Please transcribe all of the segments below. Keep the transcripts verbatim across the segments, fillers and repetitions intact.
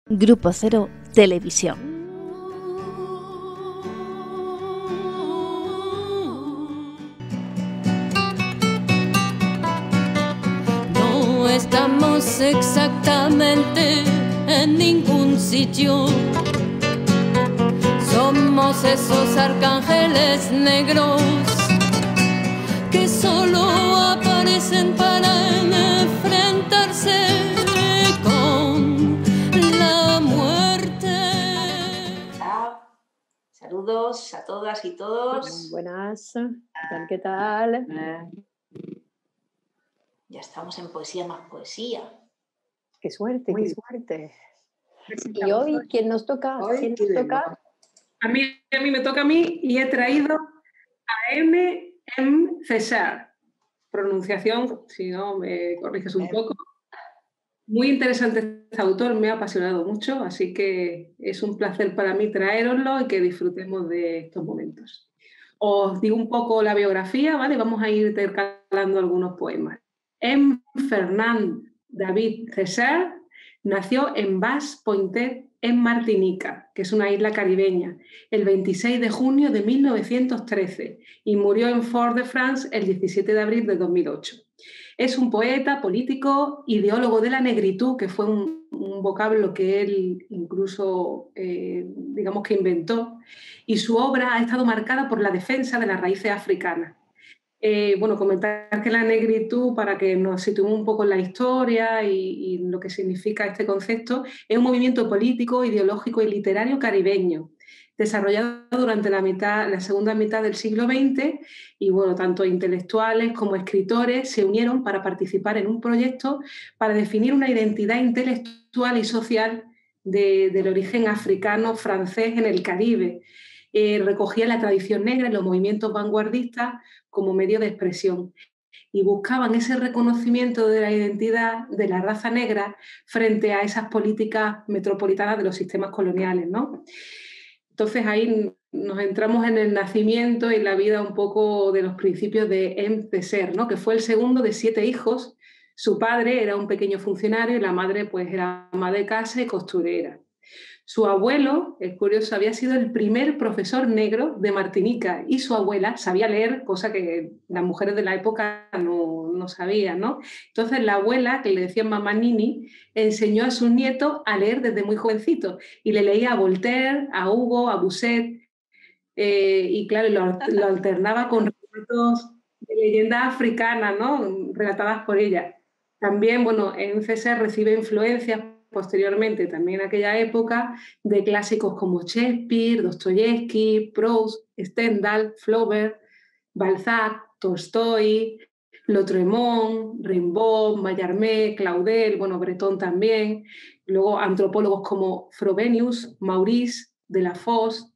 Grupo Cero Televisión. No estamos exactamente en ningún sitio. Somos esos arcángeles negros que solo aparecen para enfrentarse con la muerte. Hola, saludos a todas y todos. Buenas, ¿qué tal? ¿Qué tal? Ya estamos en Poesía más Poesía. Qué suerte, Muy qué bien. suerte. ¿Y Presentamos hoy quién nos toca? Hoy ¿Quién nos tenemos- toca? A mí, a mí me toca a mí y he traído a M. M. César. Pronunciación, si no me corriges un poco. Muy interesante este autor, me ha apasionado mucho, así que es un placer para mí traeroslo y que disfrutemos de estos momentos. Os digo un poco la biografía, ¿vale? Vamos a ir intercalando algunos poemas. M. Fernand David César nació en Basse-Pointe, en Martinica, que es una isla caribeña, el veintiséis de junio de mil novecientos trece y murió en Fort-de-France el diecisiete de abril de dos mil ocho. Es un poeta, político, ideólogo de la negritud, que fue un, un vocablo que él incluso, eh, digamos que inventó, y su obra ha estado marcada por la defensa de las raíces africanas. Eh, bueno, comentar que la negritud, para que nos situemos un poco en la historia y, y lo que significa este concepto, es un movimiento político, ideológico y literario caribeño, desarrollado durante la, mitad, la segunda mitad del siglo veinte, y bueno, tanto intelectuales como escritores se unieron para participar en un proyecto para definir una identidad intelectual y social de, del origen africano francés en el Caribe. Eh, recogía la tradición negra y los movimientos vanguardistas como medio de expresión y buscaban ese reconocimiento de la identidad de la raza negra frente a esas políticas metropolitanas de los sistemas coloniales, ¿no? Entonces ahí nos entramos en el nacimiento y la vida un poco de los principios de M. César, ¿no? Que fue el segundo de siete hijos. Su padre era un pequeño funcionario y la madre pues era ama de casa y costurera. Su abuelo, es curioso, había sido el primer profesor negro de Martinica y su abuela sabía leer, cosa que las mujeres de la época no, no sabían, ¿no? Entonces la abuela, que le decían mamá Nini, enseñó a sus nietos a leer desde muy jovencitos y le leía a Voltaire, a Hugo, a Bousset, eh, y claro, lo, lo alternaba con relatos de leyendas africanas, ¿no? Relatadas por ella. También, bueno, en César recibe influencias posteriormente, también en aquella época, de clásicos como Shakespeare, Dostoyevsky, Proust, Stendhal, Flaubert, Balzac, Tolstoy, Lautréamont, Rimbaud, Mallarmé, Claudel, bueno, Breton también. Luego antropólogos como Frobenius, Maurice, Delafosse,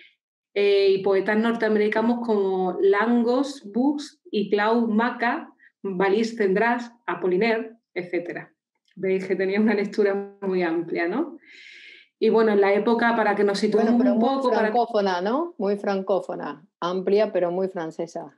eh, y poetas norteamericanos como Langos, Books y Claude Maca, Valise Cendrás, Apollinaire, etcétera. Veis que tenía una lectura muy amplia, ¿no? Y bueno, en la época, para que nos situemos Bueno, pero un muy poco... Para... francófona, ¿no? Muy francófona, amplia pero muy francesa.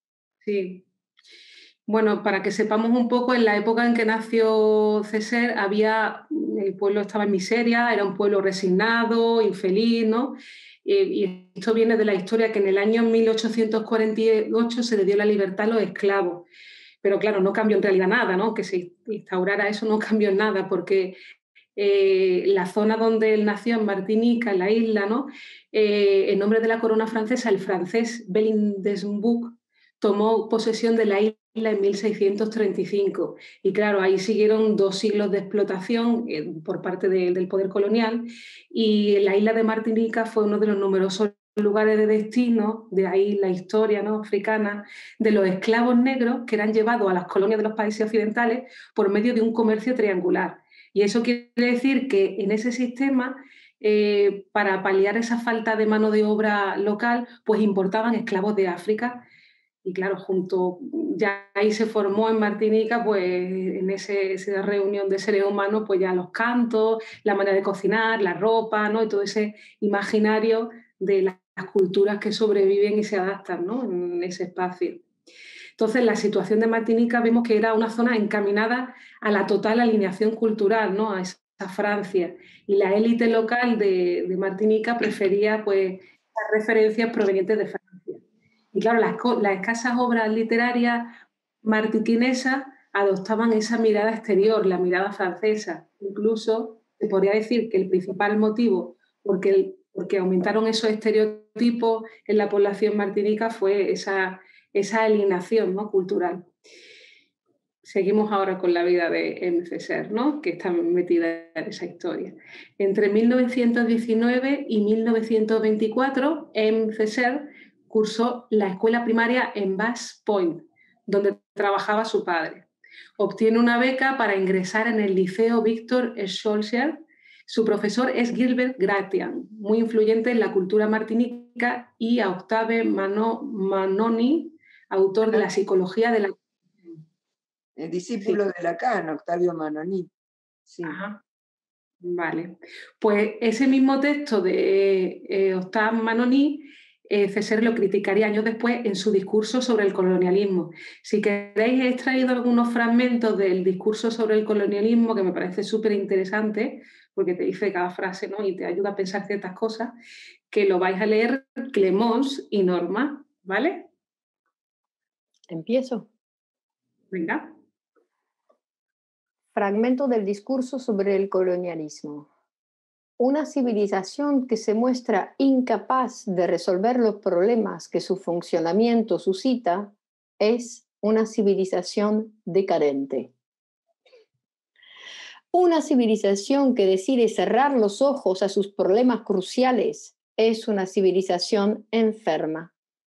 Sí. Bueno, para que sepamos un poco, en la época en que nació César, había, el pueblo estaba en miseria, era un pueblo resignado, infeliz, ¿no? Y, y esto viene de la historia que en el año mil ochocientos cuarenta y ocho se le dio la libertad a los esclavos. Pero claro, no cambió en realidad nada, ¿no? Que se instaurara eso no cambió en nada, porque eh, la zona donde él nació, en Martinica, en la isla, ¿no? Eh, en nombre de la corona francesa, el francés Belindesbuc tomó posesión de la isla en mil seiscientos treinta y cinco. Y claro, ahí siguieron dos siglos de explotación eh, por parte de, del poder colonial, y la isla de Martinica fue uno de los numerosos lugares de destino, de ahí la historia, ¿no?, africana, de los esclavos negros que eran llevados a las colonias de los países occidentales por medio de un comercio triangular. Y eso quiere decir que en ese sistema, eh, para paliar esa falta de mano de obra local, pues importaban esclavos de África. Y claro, junto, ya ahí se formó en Martinica, pues en ese, esa reunión de seres humanos, pues ya los cantos, la manera de cocinar, la ropa, ¿no? Y todo ese imaginario de las culturas que sobreviven y se adaptan, ¿no?, en ese espacio. Entonces, la situación de Martinica vemos que era una zona encaminada a la total alineación cultural, ¿no?, a esa a Francia, y la élite local de, de Martinica prefería pues referencias provenientes de Francia. Y claro, las, las escasas obras literarias martiquinesas adoptaban esa mirada exterior, la mirada francesa. Incluso se podría decir que el principal motivo porque, el, porque aumentaron esos estereotipos en la población martinica fue esa, esa alienación, ¿no?, cultural. Seguimos ahora con la vida de M. Ceser, ¿no?, que está metida en esa historia. Entre mil novecientos diecinueve y mil novecientos veinticuatro, M. Ceser cursó la escuela primaria en Bass Point, donde trabajaba su padre. Obtiene una beca para ingresar en el Liceo Victor Schœlcher. Su profesor es Gilbert Gratian, muy influyente en la cultura martinica, y a Octave Manoni, autor de la psicología de la... El discípulo sí. de Lacan, Octavio Manoni. Sí. Ajá. Vale. Pues ese mismo texto de eh, Octave Manoni, eh, Ceser lo criticaría años después en su discurso sobre el colonialismo. Si queréis, he extraído algunos fragmentos del discurso sobre el colonialismo que me parece súper interesante, porque te dice cada frase, ¿no?, y te ayuda a pensar ciertas cosas, que lo vais a leer Clemence y Norma, ¿vale? Empiezo. Venga. Fragmento del discurso sobre el colonialismo. Una civilización que se muestra incapaz de resolver los problemas que su funcionamiento suscita es una civilización decadente. Una civilización que decide cerrar los ojos a sus problemas cruciales es una civilización enferma.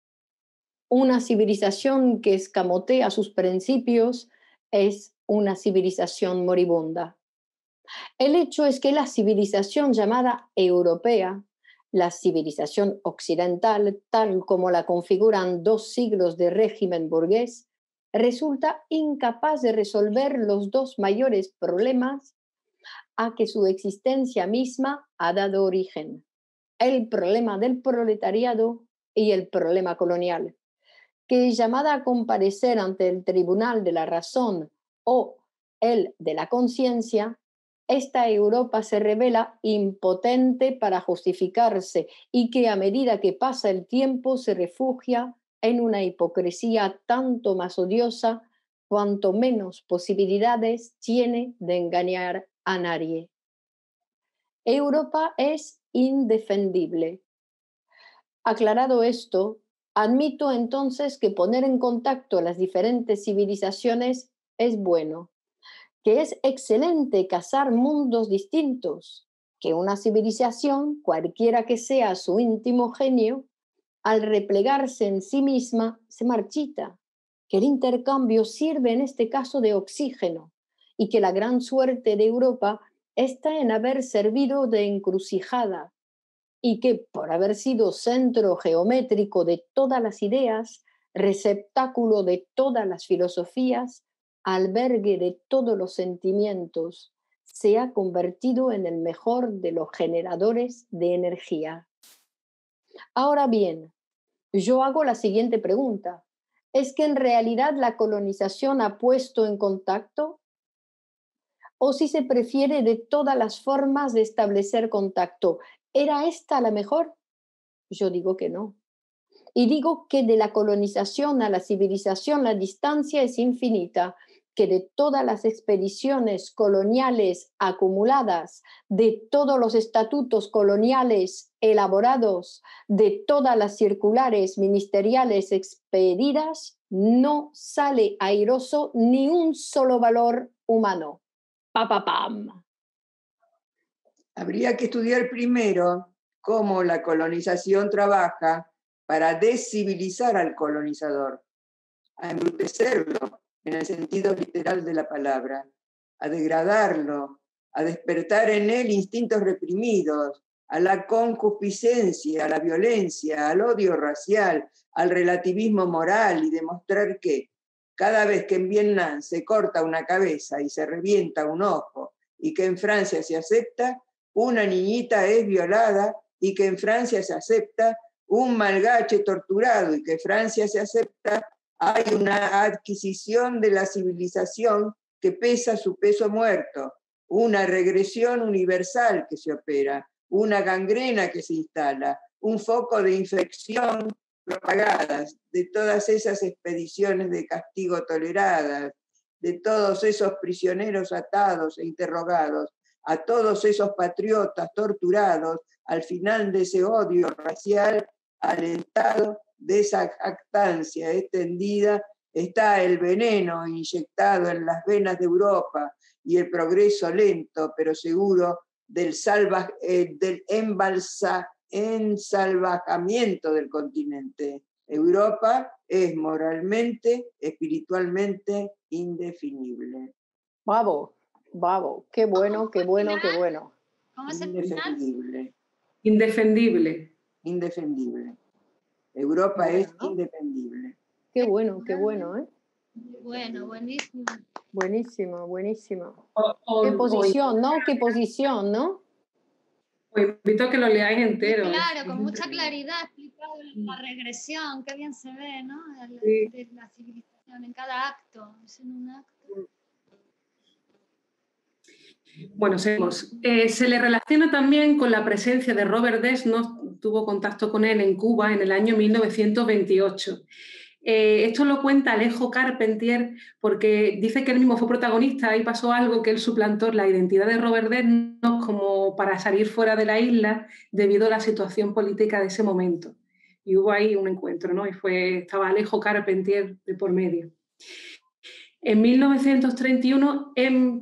Una civilización que escamotea sus principios es una civilización moribunda. El hecho es que la civilización llamada europea, la civilización occidental, tal como la configuran dos siglos de régimen burgués, resulta incapaz de resolver los dos mayores problemas a que su existencia misma ha dado origen: el problema del proletariado y el problema colonial, que, llamada a comparecer ante el tribunal de la razón o el de la conciencia, esta Europa se revela impotente para justificarse y que a medida que pasa el tiempo se refugia en una hipocresía tanto más odiosa cuanto menos posibilidades tiene de engañar a nadie. Europa es indefendible. Aclarado esto, admito entonces que poner en contacto las diferentes civilizaciones es bueno, que es excelente cazar mundos distintos, que una civilización, cualquiera que sea su íntimo genio, al replegarse en sí misma, se marchita, que el intercambio sirve en este caso de oxígeno y que la gran suerte de Europa está en haber servido de encrucijada y que, por haber sido centro geométrico de todas las ideas, receptáculo de todas las filosofías, albergue de todos los sentimientos, se ha convertido en el mejor de los generadores de energía. Ahora bien, yo hago la siguiente pregunta: ¿es que en realidad la colonización ha puesto en contacto? ¿O si se prefiere de todas las formas de establecer contacto, ¿era esta la mejor? Yo digo que no. Y digo que de la colonización a la civilización la distancia es infinita, que de todas las expediciones coloniales acumuladas, de todos los estatutos coloniales elaborados, de todas las circulares ministeriales expedidas, no sale airoso ni un solo valor humano. Pa, pa, pam. Habría que estudiar primero cómo la colonización trabaja para descivilizar al colonizador, a embrutecerlo en el sentido literal de la palabra, a degradarlo, a despertar en él instintos reprimidos, a la concupiscencia, a la violencia, al odio racial, al relativismo moral, y demostrar que cada vez que en Vietnam se corta una cabeza y se revienta un ojo, y que en Francia se acepta, una niñita es violada, y que en Francia se acepta un malgache torturado, y que en Francia se acepta, hay una adquisición de la civilización que pesa su peso muerto, una regresión universal que se opera, una gangrena que se instala, un foco de infección propagadas de todas esas expediciones de castigo toleradas, de todos esos prisioneros atados e interrogados, a todos esos patriotas torturados al final de ese odio racial alentado, de esa jactancia extendida, está el veneno inyectado en las venas de Europa y el progreso lento pero seguro del, salva, eh, del embalsa, ensalvajamiento del continente. Europa es moralmente, espiritualmente indefinible. Bravo, bravo, qué bueno, qué bueno, qué bueno. ¿Cómo se Indefendible. Indefendible. Indefendible. Europa Bueno, es ¿no? indefendible. Qué bueno, qué bueno, ¿eh? Bueno, buenísimo. Buenísimo, buenísimo. O, o- Qué o- posición, ¿no? Qué posición, ¿no? os invito a que lo leáis entero. Claro, es con mucha increíble. claridad explicado la regresión, qué bien se ve, ¿no? De, Sí. de la civilización en cada acto, es en un acto. Bueno, seguimos. Eh, se le relaciona también con la presencia de Robert Desnos, tuvo contacto con él en Cuba en el año mil novecientos veintiocho. Eh, esto lo cuenta Alejo Carpentier porque dice que él mismo fue protagonista y pasó algo que él suplantó la identidad de Robert Desnos como para salir fuera de la isla debido a la situación política de ese momento. Y hubo ahí un encuentro, ¿no? Y fue, estaba Alejo Carpentier de por medio. En mil novecientos treinta y uno, M.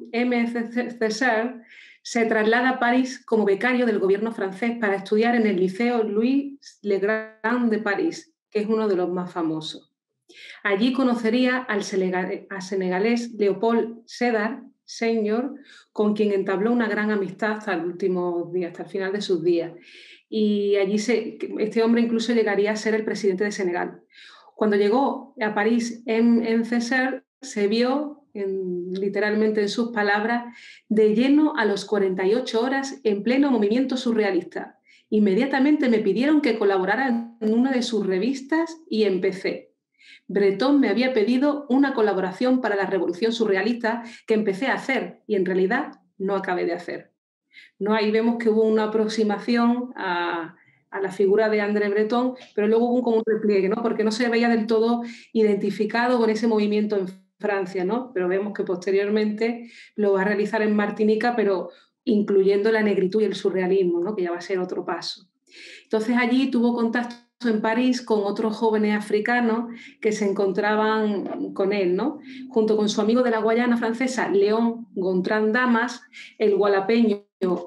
César se traslada a París como becario del gobierno francés para estudiar en el Liceo Louis Le Grand de París, que es uno de los más famosos. Allí conocería al senegalés Leopold Sédar Senior, con quien entabló una gran amistad hasta el último día, hasta el final de sus días. Y allí se, este hombre incluso llegaría a ser el presidente de Senegal. Cuando llegó a París en, en César, se vio, en, literalmente en sus palabras, de lleno a los cuarenta y ocho horas en pleno movimiento surrealista. Inmediatamente me pidieron que colaborara en una de sus revistas y empecé. Breton me había pedido una colaboración para la Revolución Surrealista que empecé a hacer y en realidad no acabé de hacer. ¿No? Ahí vemos que hubo una aproximación a, a la figura de André Breton, pero luego hubo un, como un repliegue, ¿no? Porque no se veía del todo identificado con ese movimiento en Francia, ¿no? Pero vemos que posteriormente lo va a realizar en Martinica, pero incluyendo la negritud y el surrealismo, ¿no? Que ya va a ser otro paso. Entonces allí tuvo contacto en París con otros jóvenes africanos que se encontraban con él, ¿no? Junto con su amigo de la Guayana francesa, Léon Gontran Damas, el gualapeño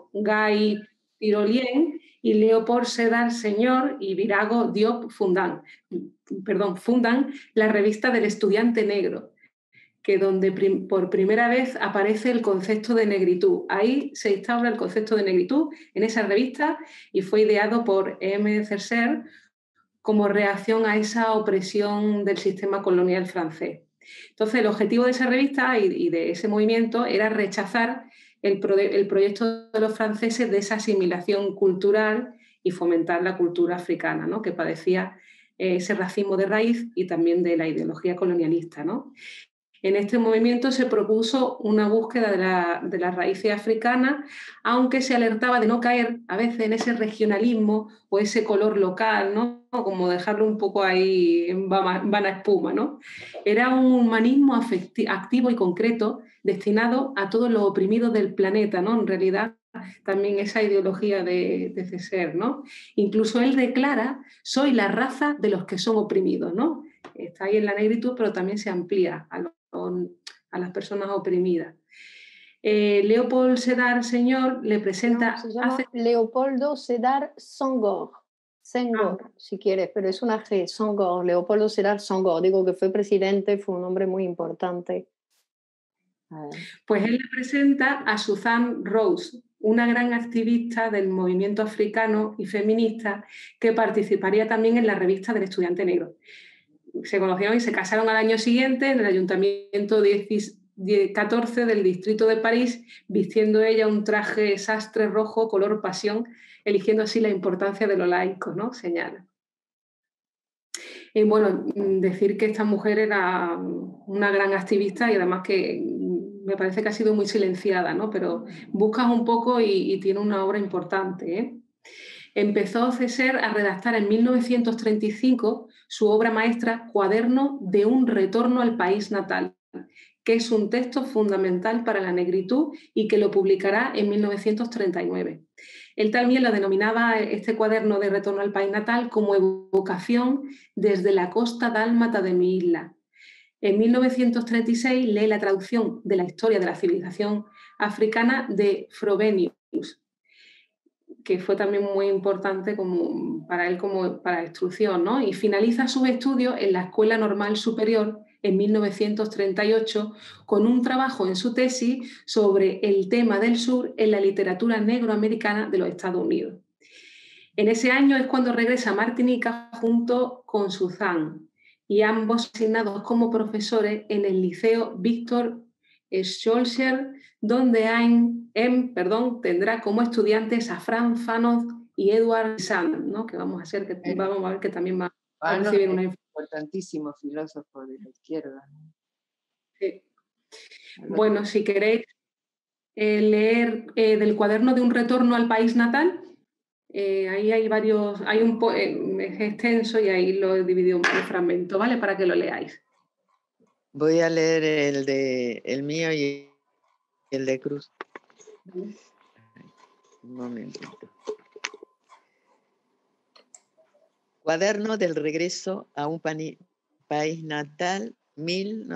Guy Tirolien y Leopold Sédar Senior y Virago Diop fundan, perdón, fundan la revista del Estudiante Negro, que donde prim, por primera vez aparece el concepto de negritud. Ahí se instaura el concepto de negritud en esa revista y fue ideado por M. César como reacción a esa opresión del sistema colonial francés. Entonces, el objetivo de esa revista y, y de ese movimiento era rechazar el, pro, el proyecto de los franceses de esa asimilación cultural y fomentar la cultura africana, ¿no? Que padecía eh, ese racismo de raíz y también de la ideología colonialista, ¿no? En este movimiento se propuso una búsqueda de, la, de las raíces africanas, aunque se alertaba de no caer a veces en ese regionalismo o ese color local, ¿no? Como dejarlo un poco ahí en vana espuma, ¿no? Era un humanismo activo y concreto destinado a todos los oprimidos del planeta, ¿no? En realidad también esa ideología de, de César, ¿no? Incluso él declara, soy la raza de los que son oprimidos, ¿no? Está ahí en la negritud, pero también se amplía a los a las personas oprimidas. Eh, Leopold Sédar Senior le presenta... No, se llama hace... Leopoldo Sédar Senghor, Senghor, ah. si quieres, pero es una G, Senghor, Leopoldo Sédar Senghor. Digo que fue presidente, fue un hombre muy importante. Pues él le presenta a Suzanne Rose, una gran activista del movimiento africano y feminista que participaría también en la revista del Estudiante Negro. Se conocieron y se casaron al año siguiente en el Ayuntamiento catorce del Distrito de París, vistiendo ella un traje sastre rojo color pasión, eligiendo así la importancia de lo laico, ¿no? Señala. Y bueno, decir que esta mujer era una gran activista y además que me parece que ha sido muy silenciada, ¿no? Pero buscas un poco y, y tiene una obra importante, ¿eh? Empezó Césaire a redactar en mil novecientos treinta y cinco su obra maestra Cuaderno de un retorno al país natal, que es un texto fundamental para la negritud y que lo publicará en mil novecientos treinta y nueve. Él también lo denominaba, este cuaderno de retorno al país natal, como evocación desde la costa dálmata de mi isla. En mil novecientos treinta y seis lee la traducción de la historia de la civilización africana de Frobenius, que fue también muy importante como, para él como para instrucción, ¿no? Y finaliza sus estudios en la Escuela Normal Superior en mil novecientos treinta y ocho con un trabajo en su tesis sobre el tema del sur en la literatura negroamericana de los Estados Unidos. En ese año es cuando regresa a Martinica junto con Suzanne, y ambos asignados como profesores en el Liceo Víctor Schœlcher, donde en, en, perdón, tendrá como estudiantes a Franz Fanon y Edward Sand, ¿no? Que vamos a, hacer, que, vamos a ver que también va a recibir una influencia. Importantísimo filósofo de la izquierda. Sí. Bueno, si queréis eh, leer eh, del cuaderno de un retorno al país natal, eh, ahí hay varios, hay un eh, es extenso y ahí lo he dividido en varios fragmentos, ¿vale? Para que lo leáis. Voy a leer el de el mío y el de Cruz. Un momentito. Cuaderno del regreso a un país natal, mil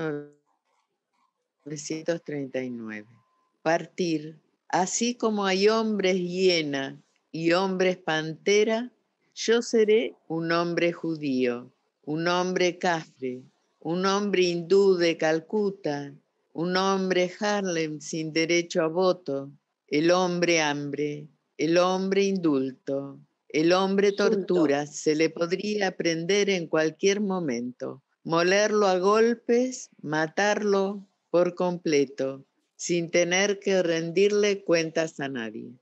novecientos treinta y nueve. Partir. Así como hay hombres hiena y hombres pantera, yo seré un hombre judío, un hombre cafre, un hombre hindú de Calcuta, un hombre Harlem sin derecho a voto, el hombre hambre, el hombre indulto, el hombre tortura, se le podría aprender en cualquier momento, molerlo a golpes, matarlo por completo, sin tener que rendirle cuentas a nadie.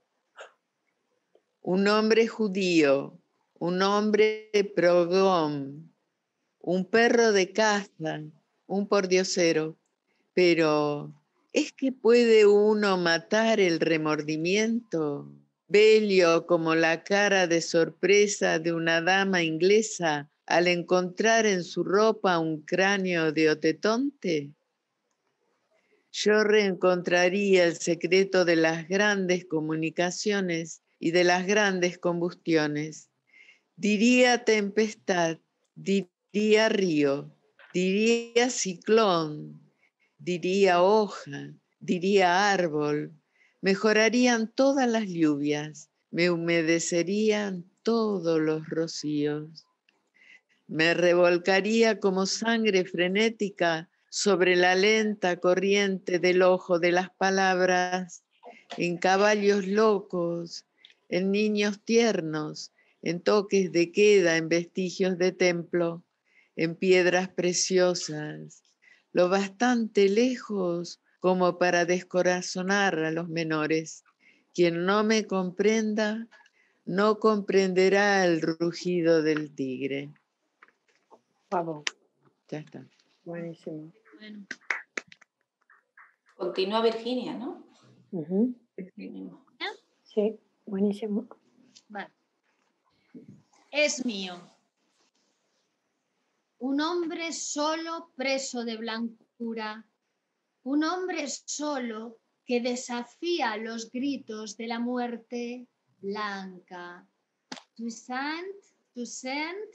Un hombre judío, un hombre progrom, un perro de caza, un pordiosero, pero ¿es que puede uno matar el remordimiento? Bello como la cara de sorpresa de una dama inglesa al encontrar en su ropa un cráneo de otetonte. Yo reencontraría el secreto de las grandes comunicaciones y de las grandes combustiones. Diría tempestad, diría río, diría ciclón, diría hoja, diría árbol. Mejorarían todas las lluvias, me humedecerían todos los rocíos. Me revolcaría como sangre frenética sobre la lenta corriente del ojo de las palabras, en caballos locos, en niños tiernos, en toques de queda, en vestigios de templo, en piedras preciosas, lo bastante lejos como para descorazonar a los menores. Quien no me comprenda, no comprenderá el rugido del tigre. Bravo. Ya está. Buenísimo. Bueno. Continúa Virginia, ¿no? Uh-huh. Sí, buenísimo. Vale. Es mío. Un hombre solo preso de blancura. Un hombre solo que desafía los gritos de la muerte blanca. Toussaint, Toussaint,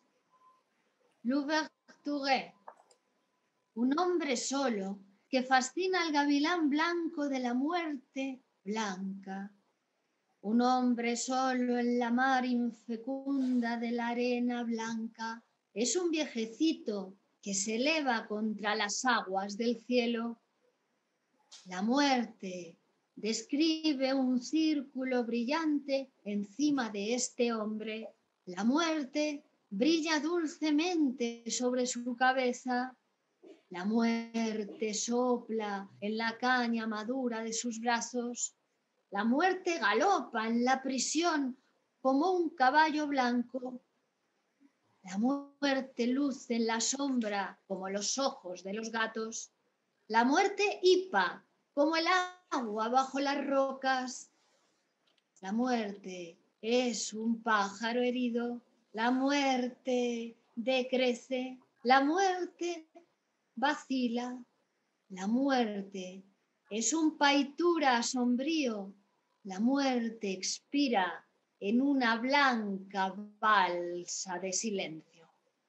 l'ouverture. Un hombre solo que fascina al gavilán blanco de la muerte blanca. Un hombre solo en la mar infecunda de la arena blanca. Es un viejecito que se eleva contra las aguas del cielo. La muerte describe un círculo brillante encima de este hombre. La muerte brilla dulcemente sobre su cabeza. La muerte sopla en la caña madura de sus brazos. La muerte galopa en la prisión como un caballo blanco. La muerte luce en la sombra como los ojos de los gatos. La muerte hipa, como el agua bajo las rocas. La muerte es un pájaro herido. La muerte decrece. La muerte vacila. La muerte es un paitura sombrío. La muerte expira en una blanca balsa de silencio.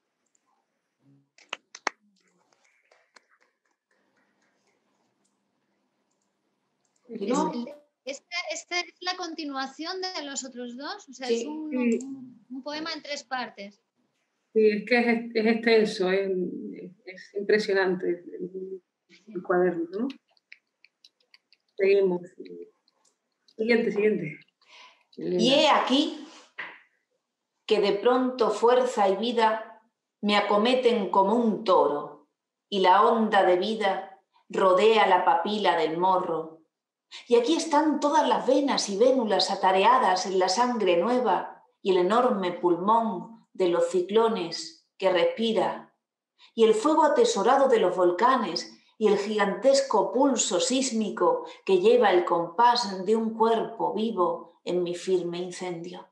¿No? Esta, esta es la continuación de los otros dos, o sea, Sí. es un, un, un poema en tres partes. Sí, es que es, es extenso, es, es impresionante el, el cuaderno, ¿no? Seguimos. Siguiente, siguiente. Y he aquí que de pronto fuerza y vida me acometen como un toro, y la onda de vida rodea la papila del morro. Y aquí están todas las venas y vénulas atareadas en la sangre nueva y el enorme pulmón de los ciclones que respira, y el fuego atesorado de los volcanes y el gigantesco pulso sísmico que lleva el compás de un cuerpo vivo en mi firme incendio.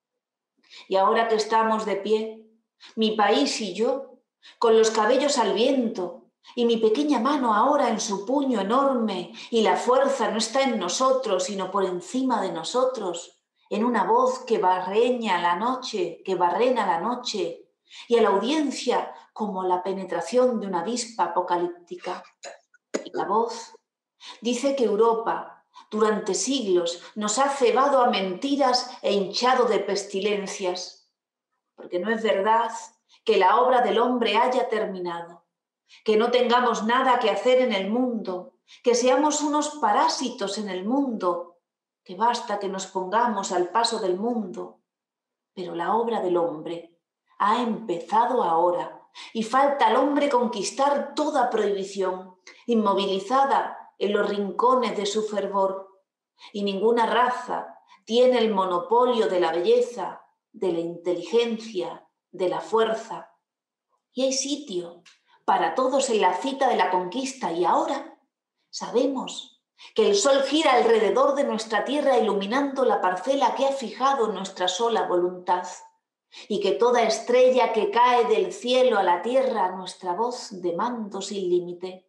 Y ahora que estamos de pie, mi país y yo, con los cabellos al viento, y mi pequeña mano ahora en su puño enorme, y la fuerza no está en nosotros, sino por encima de nosotros, en una voz que barreña la noche, que barrena la noche, y a la audiencia como la penetración de una avispa apocalíptica. Y la voz dice que Europa, durante siglos, nos ha cebado a mentiras e hinchado de pestilencias, porque no es verdad que la obra del hombre haya terminado, que no tengamos nada que hacer en el mundo, que seamos unos parásitos en el mundo, que basta que nos pongamos al paso del mundo. Pero la obra del hombre ha empezado ahora y falta al hombre conquistar toda prohibición, inmovilizada en los rincones de su fervor. Y ninguna raza tiene el monopolio de la belleza, de la inteligencia, de la fuerza. Y hay sitio para todos en la cita de la conquista, y ahora sabemos que el sol gira alrededor de nuestra tierra iluminando la parcela que ha fijado nuestra sola voluntad, y que toda estrella que cae del cielo a la tierra nuestra voz de mando sin límite.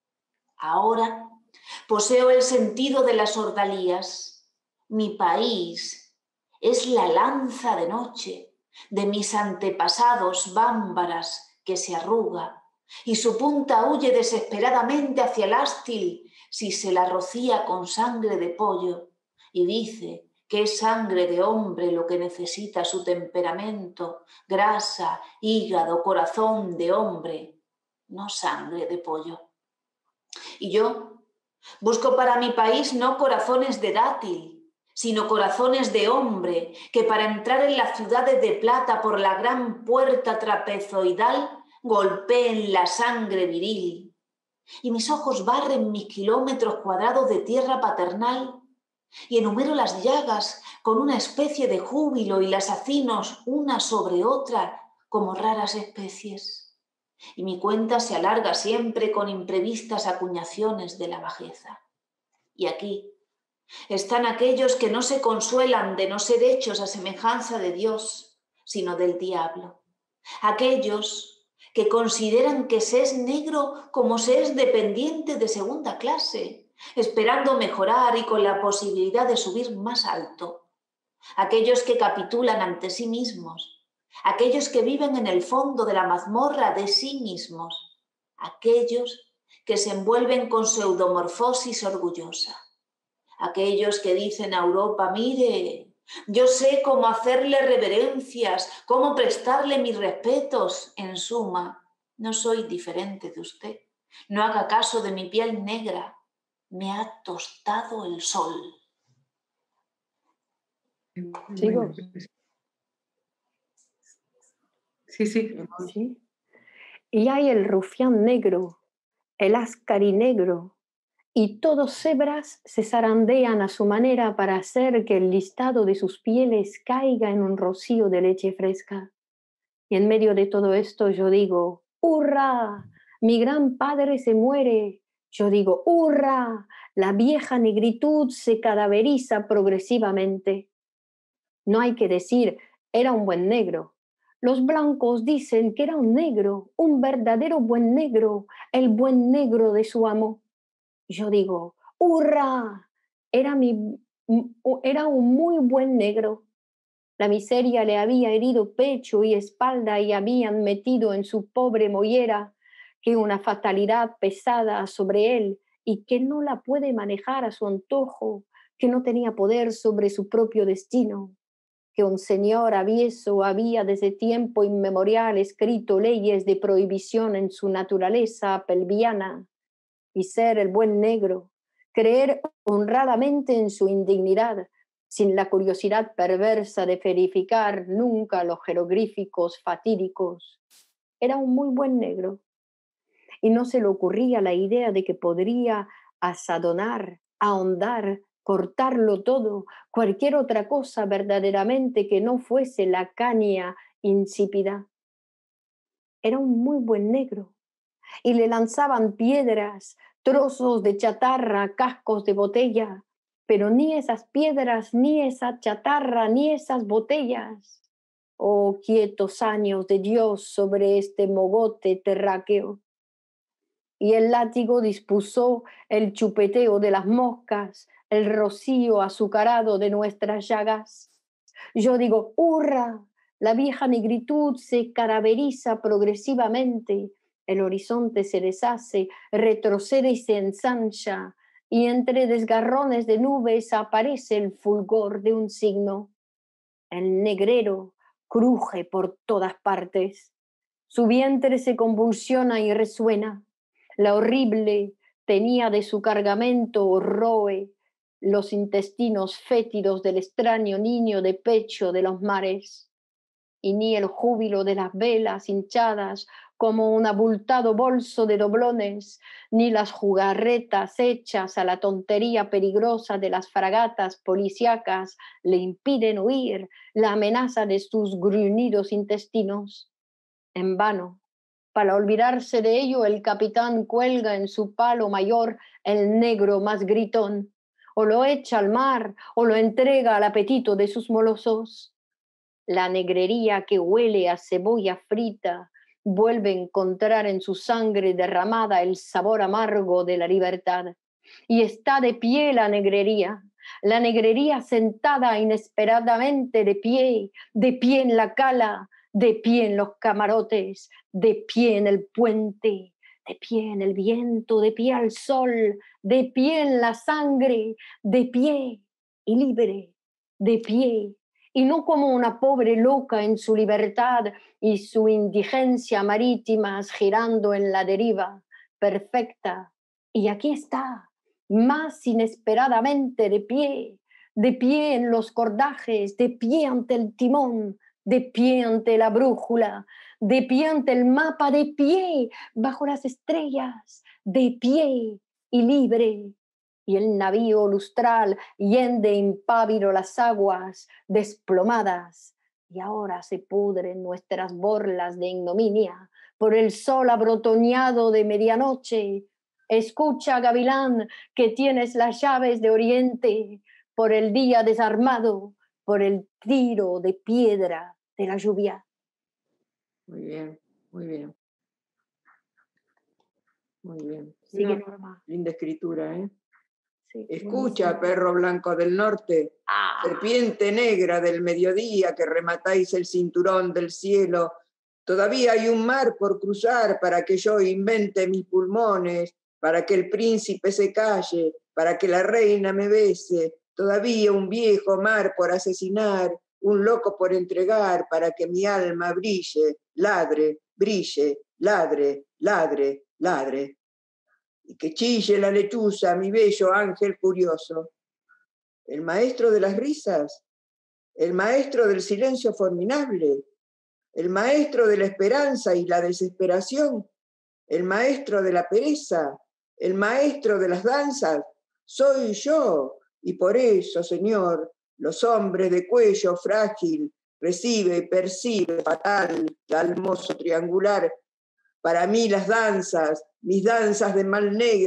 Ahora poseo el sentido de las ordalías. Mi país es la lanza de noche de mis antepasados bámbaras que se arruga, y su punta huye desesperadamente hacia el ástil si se la rocía con sangre de pollo, y dice que es sangre de hombre lo que necesita su temperamento, grasa, hígado, corazón de hombre, no sangre de pollo. Y yo busco para mi país no corazones de dátil, sino corazones de hombre que para entrar en las ciudades de plata por la gran puerta trapezoidal golpeen la sangre viril. Y mis ojos barren mis kilómetros cuadrados de tierra paternal y enumero las llagas con una especie de júbilo y las hacinos una sobre otra como raras especies. Y mi cuenta se alarga siempre con imprevistas acuñaciones de la bajeza. Y aquí están aquellos que no se consuelan de no ser hechos a semejanza de Dios, sino del diablo. Aquellos que consideran que se es negro como se es dependiente de segunda clase, esperando mejorar y con la posibilidad de subir más alto. Aquellos que capitulan ante sí mismos, aquellos que viven en el fondo de la mazmorra de sí mismos, aquellos que se envuelven con pseudomorfosis orgullosa, aquellos que dicen a Europa, mire, yo sé cómo hacerle reverencias, cómo prestarle mis respetos. En suma, no soy diferente de usted. No haga caso de mi piel negra. Me ha tostado el sol. ¿Sigo? Sí, sí. ¿Sí? Y hay el rufián negro, el ascari negro, y todos cebras se zarandean a su manera para hacer que el listado de sus pieles caiga en un rocío de leche fresca. Y en medio de todo esto yo digo, ¡hurra! Mi gran padre se muere, Yo digo, ¡hurra! La vieja negritud se cadaveriza progresivamente. No hay que decir, era un buen negro. Los blancos dicen que era un negro, un verdadero buen negro, el buen negro de su amo. Yo digo, ¡hurra! Era, mi, era un muy buen negro. La miseria le había herido pecho y espalda y habían metido en su pobre mollera que una fatalidad pesada sobre él y que no la puede manejar a su antojo, que no tenía poder sobre su propio destino, que un señor avieso había desde tiempo inmemorial escrito leyes de prohibición en su naturaleza pelviana, y ser el buen negro, creer honradamente en su indignidad, sin la curiosidad perversa de verificar nunca los jeroglíficos fatídicos. Era un muy buen negro. Y no se le ocurría la idea de que podría asadonar, ahondar, cortarlo todo, cualquier otra cosa verdaderamente que no fuese la caña insípida. Era un muy buen negro. Y le lanzaban piedras, trozos de chatarra, cascos de botella, pero ni esas piedras, ni esa chatarra, ni esas botellas. Oh, quietos años de Dios sobre este mogote terráqueo. Y el látigo dispuso el chupeteo de las moscas, el rocío azucarado de nuestras llagas. Yo digo, ¡hurra! La vieja negritud se cadaveriza progresivamente, el horizonte se deshace, retrocede y se ensancha, y entre desgarrones de nubes aparece el fulgor de un signo. El negrero cruje por todas partes, su vientre se convulsiona y resuena. La horrible tenía de su cargamento roe los intestinos fétidos del extraño niño de pecho de los mares. Y ni el júbilo de las velas hinchadas como un abultado bolso de doblones, ni las jugarretas hechas a la tontería peligrosa de las fragatas policíacas le impiden huir la amenaza de sus gruñidos intestinos. En vano. Para olvidarse de ello, el capitán cuelga en su palo mayor el negro más gritón, o lo echa al mar, o lo entrega al apetito de sus molosos. La negrería que huele a cebolla frita vuelve a encontrar en su sangre derramada el sabor amargo de la libertad. Y está de pie la negrería, la negrería sentada inesperadamente de pie, de pie en la cala, de pie en los camarotes, de pie en el puente, de pie en el viento, de pie al sol, de pie en la sangre, de pie y libre, de pie, y no como una pobre loca en su libertad y su indigencia marítimas girando en la deriva, perfecta. Y aquí está, más inesperadamente de pie, de pie en los cordajes, de pie ante el timón, de pie ante la brújula, de pie ante el mapa, de pie bajo las estrellas, de pie y libre. Y el navío lustral hiende impávido las aguas desplomadas, y ahora se pudren nuestras borlas de ignominia por el sol abrotoñado de medianoche. Escucha, gavilán, que tienes las llaves de Oriente, por el día desarmado, por el tiro de piedra de la lluvia. Muy bien, muy bien. Muy bien. Sigue, No, Norma. linda escritura, ¿eh? Sí, Escucha, buenísimo. perro blanco del norte, Ah. serpiente negra del mediodía que rematáis el cinturón del cielo. Todavía hay un mar por cruzar para que yo invente mis pulmones, para que el príncipe se calle, para que la reina me bese. Todavía un viejo mar por asesinar, un loco por entregar, para que mi alma brille, ladre, brille, ladre, ladre, ladre. Y que chille la lechuza, mi bello ángel curioso. El maestro de las risas, el maestro del silencio formidable, el maestro de la esperanza y la desesperación, el maestro de la pereza, el maestro de las danzas, soy yo. Y por eso, Señor, los hombres de cuello frágil recibe y percibe fatal, dalmoso triangular. Para mí las danzas, mis danzas de mal negro,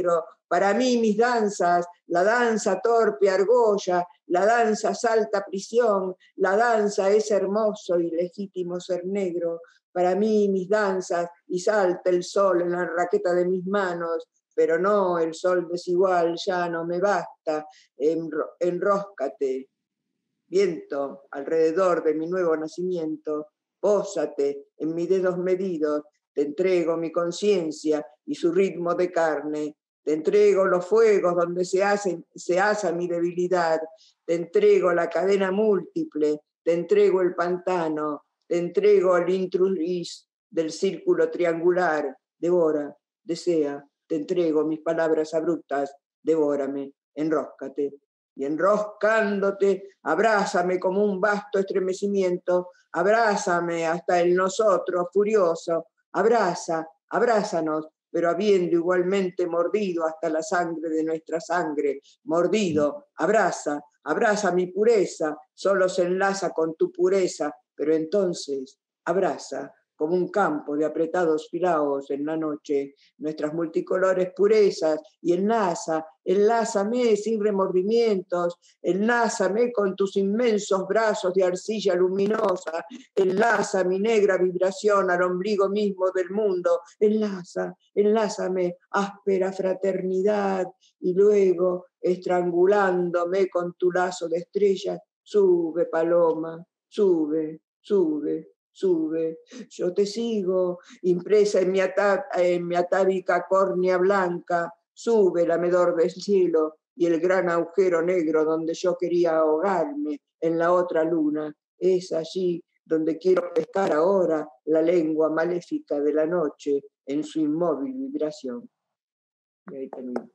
Para mí mis danzas, la danza torpe argolla, la danza salta prisión, la danza es hermoso y legítimo ser negro. Para mí mis danzas, y salta el sol en la raqueta de mis manos, pero no el sol desigual, ya no me basta, enro enróscate. Viento alrededor de mi nuevo nacimiento, pósate en mis dedos medidos, te entrego mi conciencia y su ritmo de carne, te entrego los fuegos donde se, hace, se asa mi debilidad, te entrego la cadena múltiple, te entrego el pantano, te entrego el intrus del círculo triangular, devora, desea, te entrego mis palabras abruptas, devórame, enróscate. Y enroscándote, abrázame como un vasto estremecimiento, abrázame hasta el nosotros furioso, abraza, abrázanos, pero habiendo igualmente mordido hasta la sangre de nuestra sangre, mordido, abraza, abraza mi pureza, solo se enlaza con tu pureza, pero entonces abraza, como un campo de apretados filaos en la noche, nuestras multicolores purezas, y enlaza, enlázame sin remordimientos, enlázame con tus inmensos brazos de arcilla luminosa, enlaza mi negra vibración al ombligo mismo del mundo, enlaza, enlázame, áspera fraternidad, y luego, estrangulándome con tu lazo de estrellas, sube, paloma, sube, sube, sube, yo te sigo, impresa en mi, ata en mi atávica córnea blanca, sube el amedor del cielo y el gran agujero negro donde yo quería ahogarme en la otra luna, es allí donde quiero pescar ahora la lengua maléfica de la noche en su inmóvil vibración. Y ahí termino.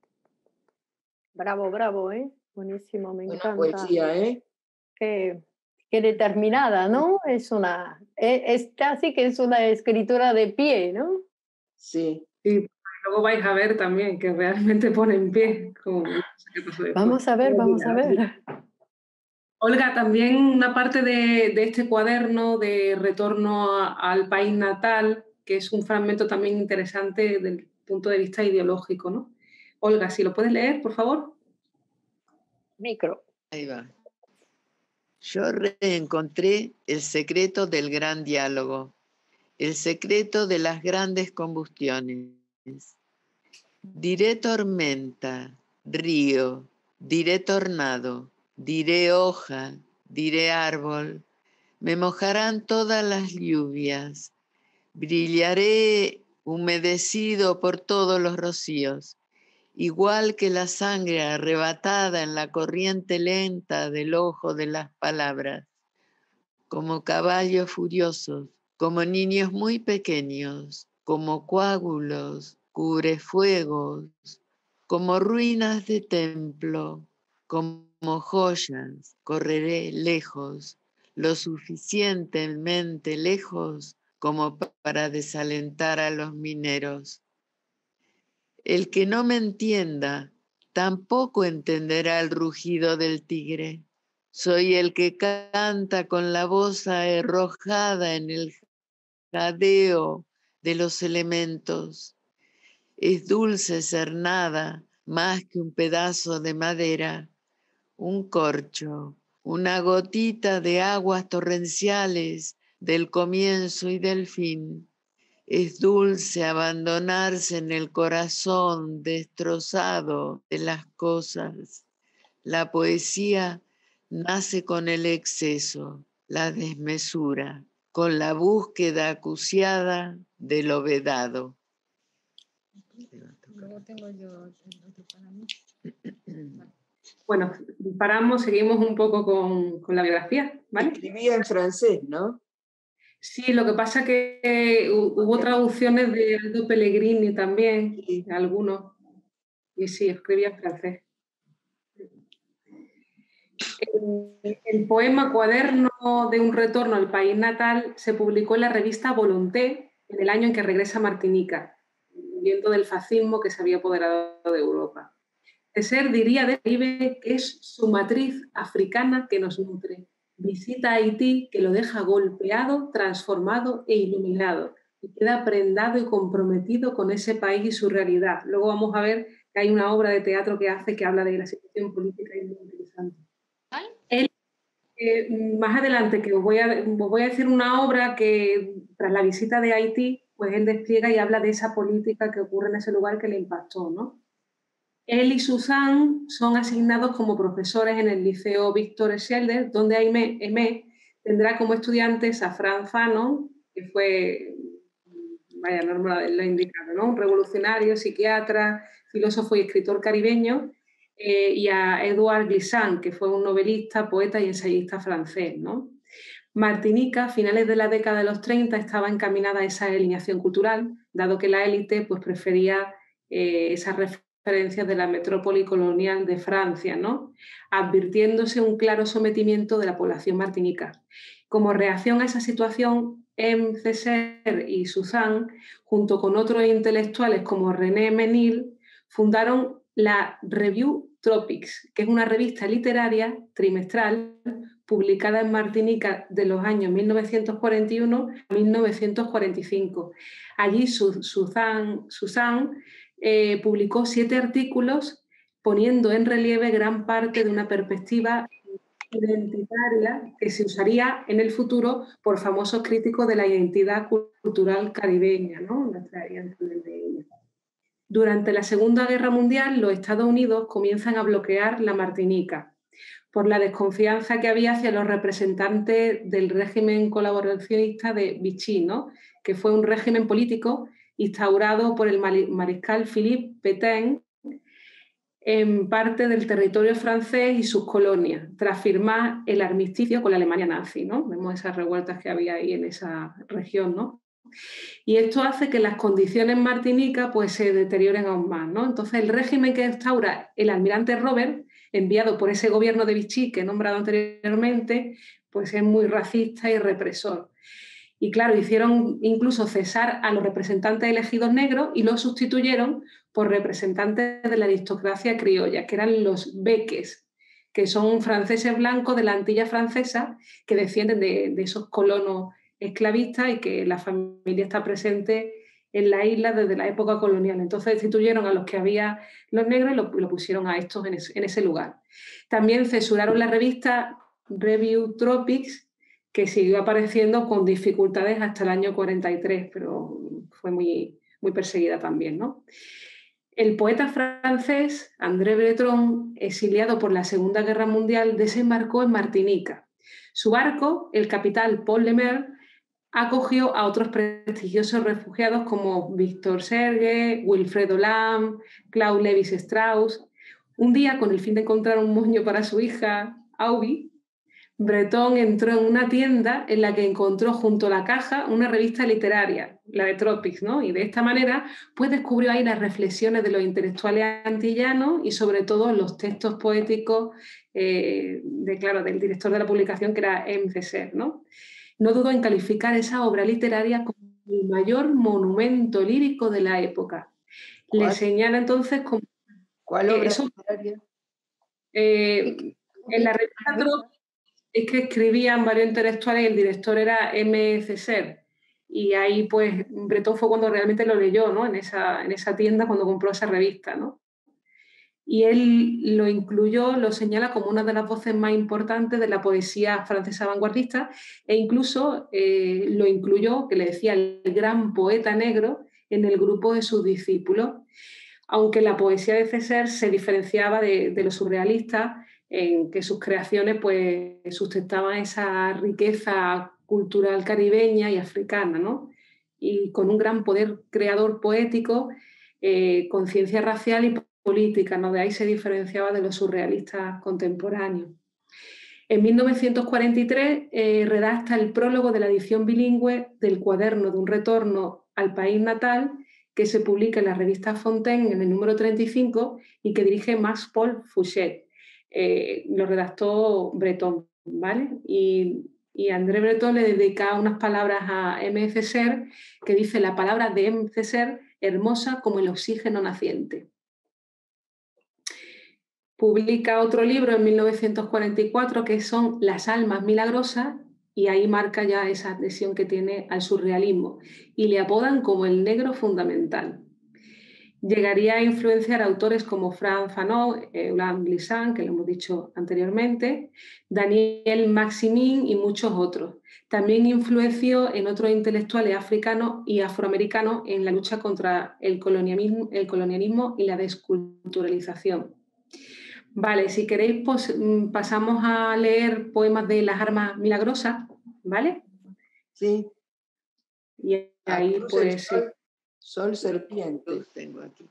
Bravo, bravo, ¿eh? Buenísimo, me encanta. Buena poesía, ¿eh? Qué... Qué determinada, ¿no? Es una, es, es casi que es una escritura de pie, ¿no? Sí. Y luego vais a ver también que realmente pone en pie. Como, no sé qué pasó después. Vamos a ver, vamos a ver. Olga, también una parte de, de este cuaderno de retorno a, al país natal, que es un fragmento también interesante desde el punto de vista ideológico, ¿no? Olga, si lo puedes leer, por favor. Micro. Ahí va. Yo reencontré el secreto del gran diálogo, el secreto de las grandes combustiones. Diré tormenta, río, diré tornado, diré hoja, diré árbol, me mojarán todas las lluvias, brillaré humedecido por todos los rocíos, igual que la sangre arrebatada en la corriente lenta del ojo de las palabras, como caballos furiosos, como niños muy pequeños, como coágulos, cubrefuegos, como ruinas de templo, como joyas, correré lejos, lo suficientemente lejos como para desalentar a los mineros. El que no me entienda, tampoco entenderá el rugido del tigre. Soy el que canta con la voz arrojada en el jadeo de los elementos. Es dulce ser nada más que un pedazo de madera, un corcho, una gotita de aguas torrenciales del comienzo y del fin. Es dulce abandonarse en el corazón destrozado de las cosas. La poesía nace con el exceso, la desmesura, con la búsqueda acuciada de lo vedado. Luego tengo yo otro para mí. Bueno, paramos, seguimos un poco con, con la biografía, ¿vale? Escribía en francés, ¿no? Sí, lo que pasa es que hubo traducciones de Aldo Pellegrini también, Sí. algunos, y sí, escribía en francés. El, el poema Cuaderno de un retorno al país natal se publicó en la revista Volonté en el año en que regresa a Martinica, huyendo del fascismo que se había apoderado de Europa. Tesser diría de Caribe que es su matriz africana que nos nutre. Visita Haití, que lo deja golpeado, transformado e iluminado, y queda prendado y comprometido con ese país y su realidad. Luego vamos a ver que hay una obra de teatro que hace que habla de la situación política y es muy interesante. Él, eh, más adelante, que os voy, a, os voy a decir una obra que tras la visita de Haití, pues él despliega y habla de esa política que ocurre en ese lugar que le impactó, ¿no? Él y Susan son asignados como profesores en el Liceo Víctor Schilder, donde Aimé, Aimé tendrá como estudiantes a Franz Fanon, que fue, vaya, no lo he indicado, ¿no? Un revolucionario, psiquiatra, filósofo y escritor caribeño, eh, y a Edouard Glissant, que fue un novelista, poeta y ensayista francés, ¿no? Martinica, a finales de la década de los treinta, estaba encaminada a esa alineación cultural, dado que la élite pues, prefería eh, esas referencias de la metrópoli colonial de Francia, ¿no? Advirtiéndose un claro sometimiento de la población martinica. Como reacción a esa situación, M. Césaire y Suzanne, junto con otros intelectuales como René Menil, fundaron la Revue Tropics, que es una revista literaria trimestral publicada en Martinica de los años mil novecientos cuarenta y uno a mil novecientos cuarenta y cinco. Allí Suzanne, Suzanne eh, publicó siete artículos poniendo en relieve gran parte de una perspectiva identitaria que se usaría en el futuro por famosos críticos de la identidad cultural caribeña, ¿no? Durante la Segunda Guerra Mundial, los Estados Unidos comienzan a bloquear la Martinica por la desconfianza que había hacia los representantes del régimen colaboracionista de Vichy, ¿no? Que fue un régimen político instaurado por el mariscal Philippe Pétain en parte del territorio francés y sus colonias, tras firmar el armisticio con la Alemania nazi, ¿no? Vemos esas revueltas que había ahí en esa región, ¿no? Y esto hace que las condiciones en Martinica pues, se deterioren aún más, ¿no? Entonces, el régimen que instaura el almirante Robert, enviado por ese gobierno de Vichy que he nombrado anteriormente, pues es muy racista y represor. Y claro, hicieron incluso cesar a los representantes elegidos negros y los sustituyeron por representantes de la aristocracia criolla, que eran los beques, que son franceses blancos de la Antilla francesa que descienden de, de esos colonos esclavistas y que la familia está presente en la isla desde la época colonial. Entonces destituyeron a los que había los negros y lo, lo pusieron a estos en ese, en ese lugar. También censuraron la revista Revue Tropics, que siguió apareciendo con dificultades hasta el año cuarenta y tres, pero fue muy, muy perseguida también, ¿no? El poeta francés André Breton, exiliado por la Segunda Guerra Mundial, desembarcó en Martinica. Su barco, el capitán Paul Lemaire, acogió a otros prestigiosos refugiados como Victor Serge, Wilfredo Lam, Claude Lévi-Strauss. Un día, con el fin de encontrar un moño para su hija, Aubi, Breton entró en una tienda en la que encontró junto a la caja una revista literaria, la de Tropics, ¿no? Y de esta manera pues descubrió ahí las reflexiones de los intelectuales antillanos y sobre todo los textos poéticos eh, de, claro, del director de la publicación, que era M. Césaire, ¿no? No dudó en calificar esa obra literaria como el mayor monumento lírico de la época. ¿Cuál? Le señala entonces como... ¿Cuál obra eso, literaria? Eh, en la revista Tropics es que escribían varios intelectuales y el director era M. Césaire. Y ahí, pues, Breton fue cuando realmente lo leyó, ¿no? En esa, en esa tienda, cuando compró esa revista, ¿no? Y él lo incluyó, lo señala como una de las voces más importantes de la poesía francesa vanguardista e incluso eh, lo incluyó, que le decía el gran poeta negro, en el grupo de sus discípulos. Aunque la poesía de Césaire se diferenciaba de, de los surrealistas, en que sus creaciones pues, sustentaban esa riqueza cultural caribeña y africana, ¿no? Y con un gran poder creador poético, eh, conciencia racial y política, ¿no? De ahí se diferenciaba de los surrealistas contemporáneos. En mil novecientos cuarenta y tres eh, redacta el prólogo de la edición bilingüe del Cuaderno de un retorno al país natal, que se publica en la revista Fontaine en el número treinta y cinco y que dirige Max Paul Fouchet. Eh, lo redactó Breton, ¿vale? Y, y André Breton le dedica unas palabras a M. Césaire, que dice la palabra de M. Césaire, hermosa como el oxígeno naciente. Publica otro libro en mil novecientos cuarenta y cuatro que son Las almas milagrosas, y ahí marca ya esa adhesión que tiene al surrealismo y le apodan como el negro fundamental. llegaría a influenciar a autores como Frantz Fanon, Eulalie Glissant, que lo hemos dicho anteriormente, Daniel Maximin y muchos otros. También influenció en otros intelectuales africanos y afroamericanos en la lucha contra el colonialismo, el colonialismo y la desculturalización. Vale, si queréis pues, pasamos a leer poemas de Las Armas Milagrosas, ¿vale? Sí. Y ahí Cruz pues... el sol, sol serpiente. Los tengo aquí.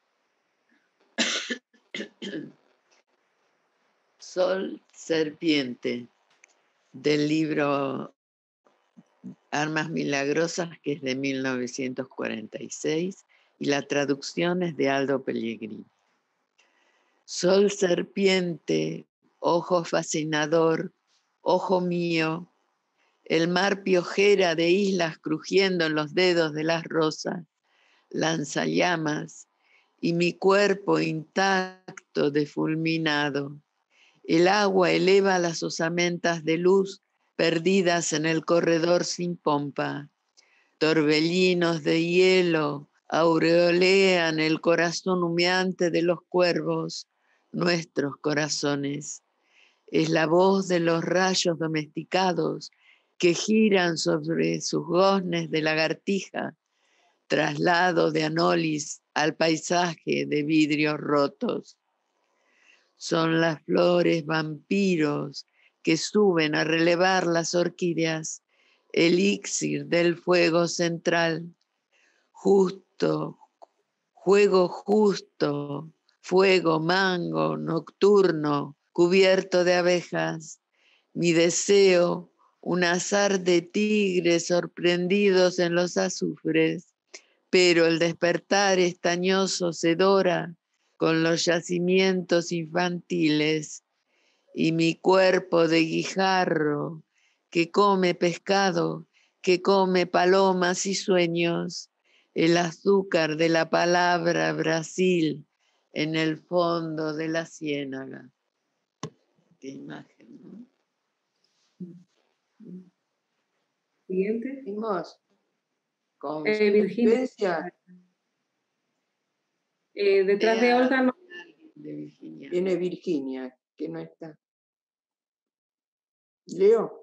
Sol serpiente, del libro Armas Milagrosas, que es de mil novecientos cuarenta y seis, y la traducción es de Aldo Pellegrini. Sol serpiente, ojo fascinador, ojo mío, el mar piojera de islas crujiendo en los dedos de las rosas, lanzallamas, y mi cuerpo intacto de fulminado. El agua eleva las osamentas de luz perdidas en el corredor sin pompa. Torbellinos de hielo aureolean el corazón humeante de los cuervos, nuestros corazones. Es la voz de los rayos domesticados que giran sobre sus goznes de lagartija, traslado de Anolis al paisaje de vidrios rotos. Son las flores vampiros que suben a relevar las orquídeas, elixir del fuego central, justo, fuego justo, fuego mango nocturno, cubierto de abejas. Mi deseo, un azar de tigres sorprendidos en los azufres, pero el despertar estañoso se dora con los yacimientos infantiles, y mi cuerpo de guijarro que come pescado, que come palomas y sueños, el azúcar de la palabra Brasil en el fondo de la ciénaga. Qué imagen, ¿no? Siguiente. Seguimos con Eh, Virginia. Eh, detrás de Olga no. De Virginia. Viene Virginia, que no está. Leo.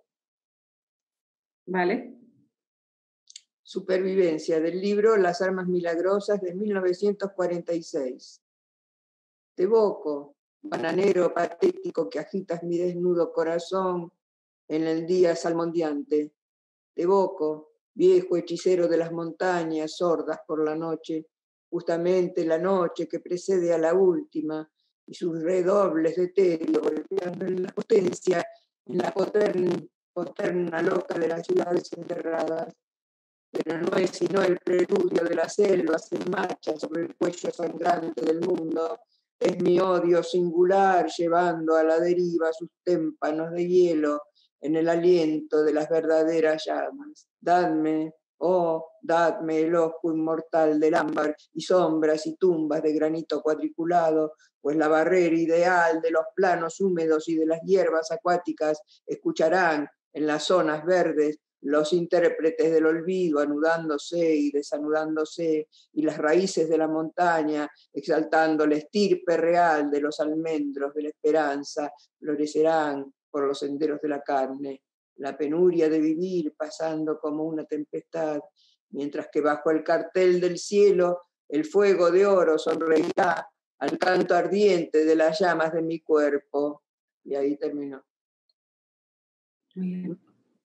Vale. Supervivencia, del libro Las Armas Milagrosas de mil novecientos cuarenta y seis. Te evoco, bananero patético que agitas mi desnudo corazón en el día salmondiante. Te evoco, viejo hechicero de las montañas sordas por la noche, justamente la noche que precede a la última, y sus redobles de tedio golpeando en la potencia, en la poterna, poterna loca de las ciudades enterradas. Pero no es sino el preludio de las selvas en marcha sobre el cuello sangrante del mundo. Es mi odio singular llevando a la deriva sus témpanos de hielo en el aliento de las verdaderas llamas. Dadme, oh, dadme el ojo inmortal del ámbar y sombras y tumbas de granito cuadriculado, pues la barrera ideal de los planos húmedos y de las hierbas acuáticas escucharán en las zonas verdes los intérpretes del olvido anudándose y desanudándose, y las raíces de la montaña, exaltando la estirpe real de los almendros de la esperanza, florecerán por los senderos de la carne. La penuria de vivir pasando como una tempestad, mientras que bajo el cartel del cielo el fuego de oro sonreirá al canto ardiente de las llamas de mi cuerpo. Y ahí terminó. Muy bien.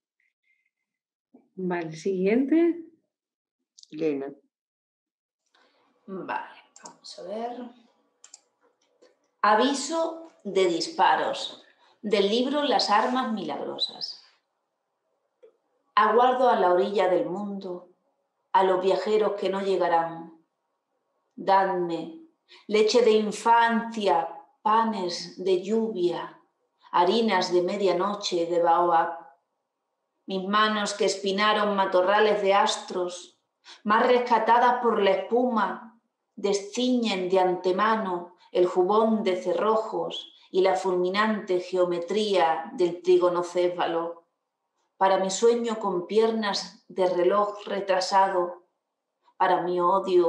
Vale, siguiente. Elena. Vale, vamos a ver. Aviso de disparos, del libro Las Armas Milagrosas. Aguardo a la orilla del mundo, a los viajeros que no llegarán. Dadme leche de infancia, panes de lluvia, harinas de medianoche de baobab. Mis manos que espinaron matorrales de astros, más rescatadas por la espuma, desciñen de antemano el jubón de cerrojos y la fulminante geometría del trigonocéfalo. Para mi sueño con piernas de reloj retrasado, para mi odio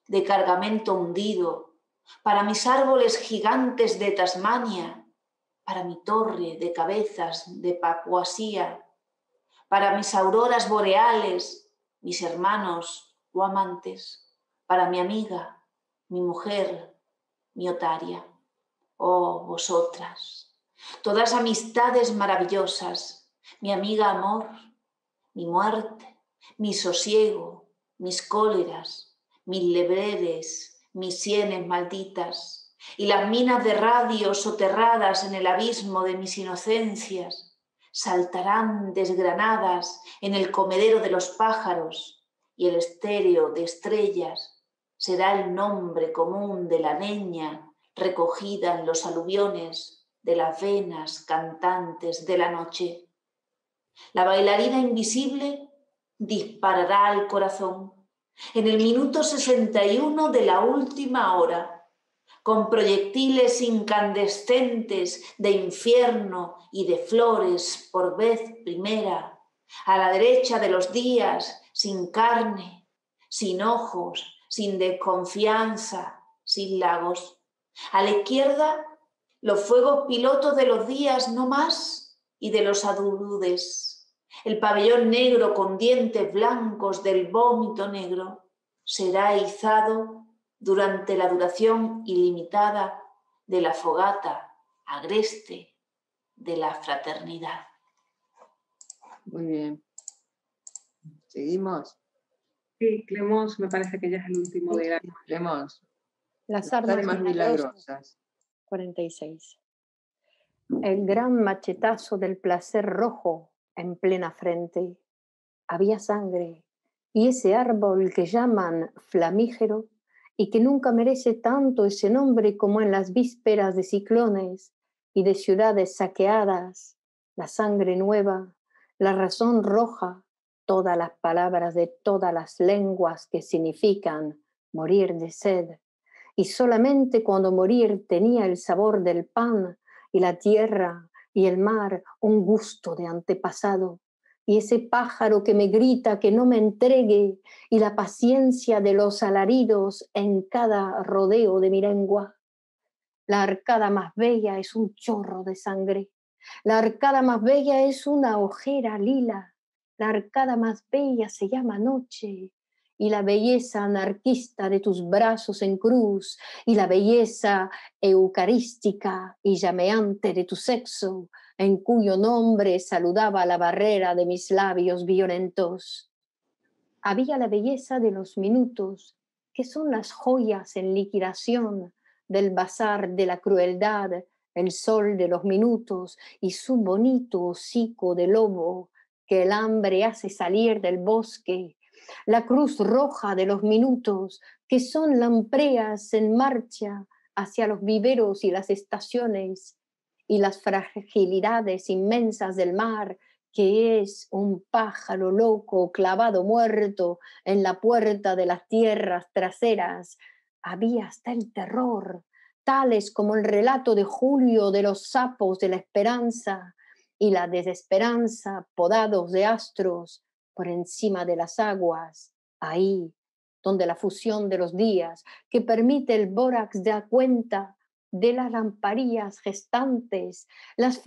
de cargamento hundido, para mis árboles gigantes de Tasmania, para mi torre de cabezas de Papuasía, para mis auroras boreales, mis hermanos o amantes, para mi amiga, mi mujer, mi otaria. Oh, vosotras, todas amistades maravillosas, mi amiga amor, mi muerte, mi sosiego, mis cóleras, mis lebredes, mis sienes malditas, y las minas de radio soterradas en el abismo de mis inocencias, saltarán desgranadas en el comedero de los pájaros, y el estéreo de estrellas será el nombre común de la leña recogida en los aluviones de las venas cantantes de la noche. La bailarina invisible disparará al corazón en el minuto sesenta y uno de la última hora, con proyectiles incandescentes de infierno y de flores por vez primera, a la derecha de los días, sin carne, sin ojos, sin desconfianza, sin lagos. A la izquierda, los fuegos pilotos de los días no más y de los aludes. El pabellón negro con dientes blancos del vómito negro será izado durante la duración ilimitada de la fogata agreste de la fraternidad. Muy bien. ¿Seguimos? Sí, Clemons me parece que ya es el último de la... Clemons. Las armas, armas milagrosas. cuarenta y seis. El gran machetazo del placer rojo en plena frente. Había sangre, y ese árbol que llaman flamígero y que nunca merece tanto ese nombre como en las vísperas de ciclones y de ciudades saqueadas, la sangre nueva, la razón roja, todas las palabras de todas las lenguas que significan morir de sed. Y solamente cuando morir tenía el sabor del pan y la tierra y el mar un gusto de antepasado, y ese pájaro que me grita que no me entregue, y la paciencia de los alaridos en cada rodeo de mi lengua. La arcada más bella es un chorro de sangre, la arcada más bella es una ojera lila, la arcada más bella se llama noche, y la belleza anarquista de tus brazos en cruz, y la belleza eucarística y llameante de tu sexo, en cuyo nombre saludaba la barrera de mis labios violentos. Había la belleza de los minutos, que son las joyas en liquidación del bazar de la crueldad, el sol de los minutos y su bonito hocico de lobo que el hambre hace salir del bosque, la cruz roja de los minutos, que son lampreas en marcha hacia los viveros y las estaciones, y las fragilidades inmensas del mar, que es un pájaro loco clavado muerto en la puerta de las tierras traseras. Había hasta el terror, tales como el relato de Julio de los sapos de la esperanza y la desesperanza podados de astros por encima de las aguas, ahí donde la fusión de los días que permite el bórax da cuenta de las lamparillas gestantes, las,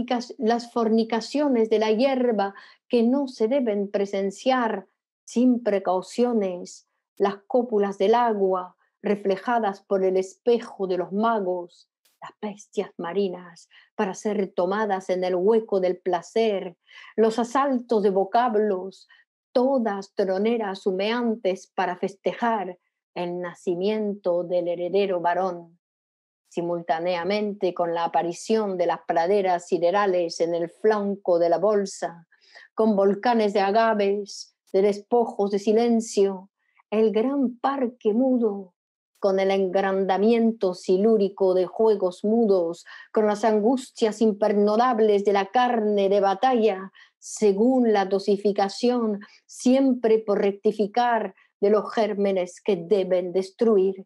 las fornicaciones de la hierba que no se deben presenciar sin precauciones, las cópulas del agua reflejadas por el espejo de los magos, las bestias marinas para ser tomadas en el hueco del placer, los asaltos de vocablos, todas troneras humeantes para festejar el nacimiento del heredero varón, simultáneamente con la aparición de las praderas siderales en el flanco de la bolsa, con volcanes de agaves, de despojos de silencio, el gran parque mudo, con el engrandamiento silúrico de juegos mudos, con las angustias imperdonables de la carne de batalla, según la dosificación, siempre por rectificar de los gérmenes que deben destruir.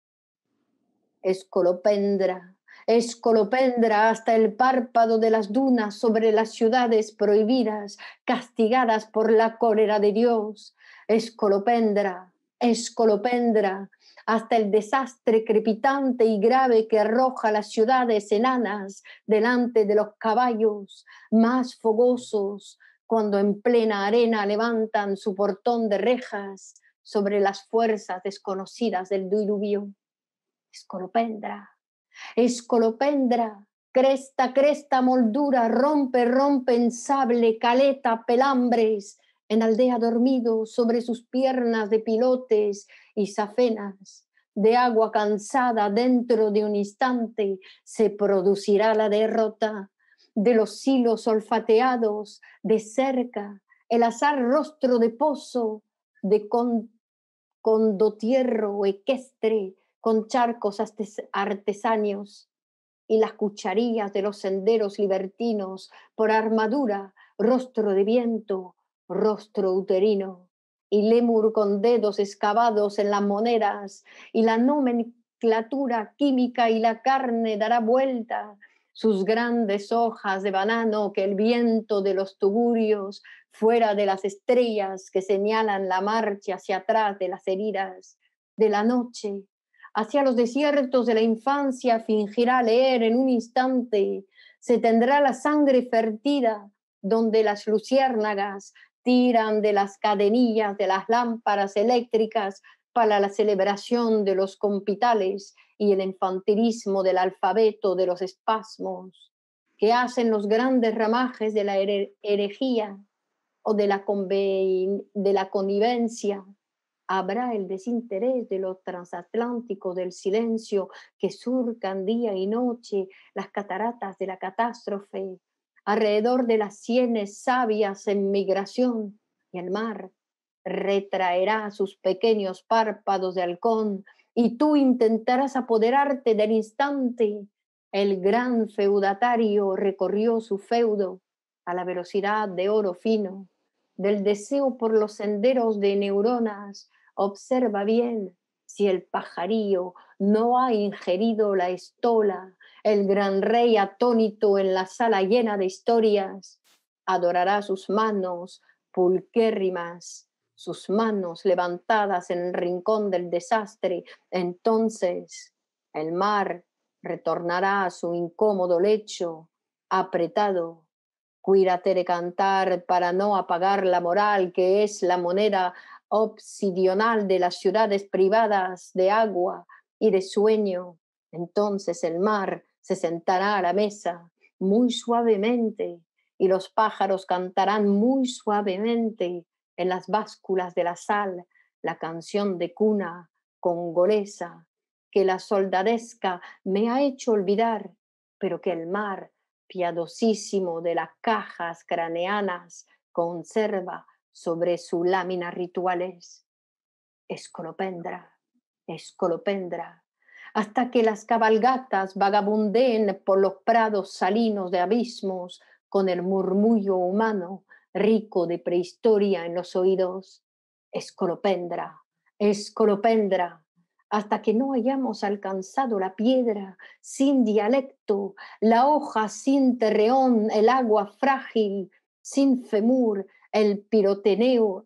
Escolopendra, escolopendra hasta el párpado de las dunas sobre las ciudades prohibidas, castigadas por la cólera de Dios. Escolopendra, escolopendra, hasta el desastre crepitante y grave que arroja las ciudades enanas delante de los caballos más fogosos, cuando en plena arena levantan su portón de rejas sobre las fuerzas desconocidas del diluvio. Escolopendra, escolopendra, cresta, cresta, moldura, rompe, rompe en sable, caleta, pelambres, en aldea dormido sobre sus piernas de pilotes y zafenas, de agua cansada dentro de un instante se producirá la derrota de los hilos olfateados de cerca, el azar rostro de pozo, de con, condotierro equestre, con charcos artesanos, y las cucharillas de los senderos libertinos, por armadura, rostro de viento, rostro uterino, y lémur con dedos excavados en las monedas, y la nomenclatura química y la carne dará vuelta, sus grandes hojas de banano que el viento de los tugurios, fuera de las estrellas que señalan la marcha hacia atrás de las heridas de la noche, hacia los desiertos de la infancia fingirá leer en un instante, se tendrá la sangre fertida, donde las luciérnagas tiran de las cadenillas de las lámparas eléctricas para la celebración de los compitales y el infantilismo del alfabeto de los espasmos, que hacen los grandes ramajes de la herejía o de la, de la connivencia. Habrá el desinterés de los transatlánticos del silencio que surcan día y noche las cataratas de la catástrofe, alrededor de las sienes sabias en migración, y el mar retraerá sus pequeños párpados de halcón, y tú intentarás apoderarte del instante. El gran feudatario recorrió su feudo a la velocidad de oro fino, del deseo por los senderos de neuronas. Observa bien si el pajarillo no ha ingerido la estola. El gran rey atónito en la sala llena de historias adorará sus manos pulquérrimas, sus manos levantadas en el rincón del desastre. Entonces el mar retornará a su incómodo lecho apretado. Cuídate de cantar para no apagar la moral, que es la moneda obsidional de las ciudades privadas de agua y de sueño. Entonces el mar se sentará a la mesa muy suavemente y los pájaros cantarán muy suavemente en las básculas de la sal la canción de cuna congolesa que la soldadesca me ha hecho olvidar, pero que el mar piadosísimo de las cajas craneanas conserva sobre su lámina rituales. Escolopendra, escolopendra, hasta que las cabalgatas vagabundeen por los prados salinos de abismos con el murmullo humano rico de prehistoria en los oídos. Escolopendra, escolopendra, hasta que no hayamos alcanzado la piedra sin dialecto, la hoja sin terreón, el agua frágil, sin femur, el piroteneo,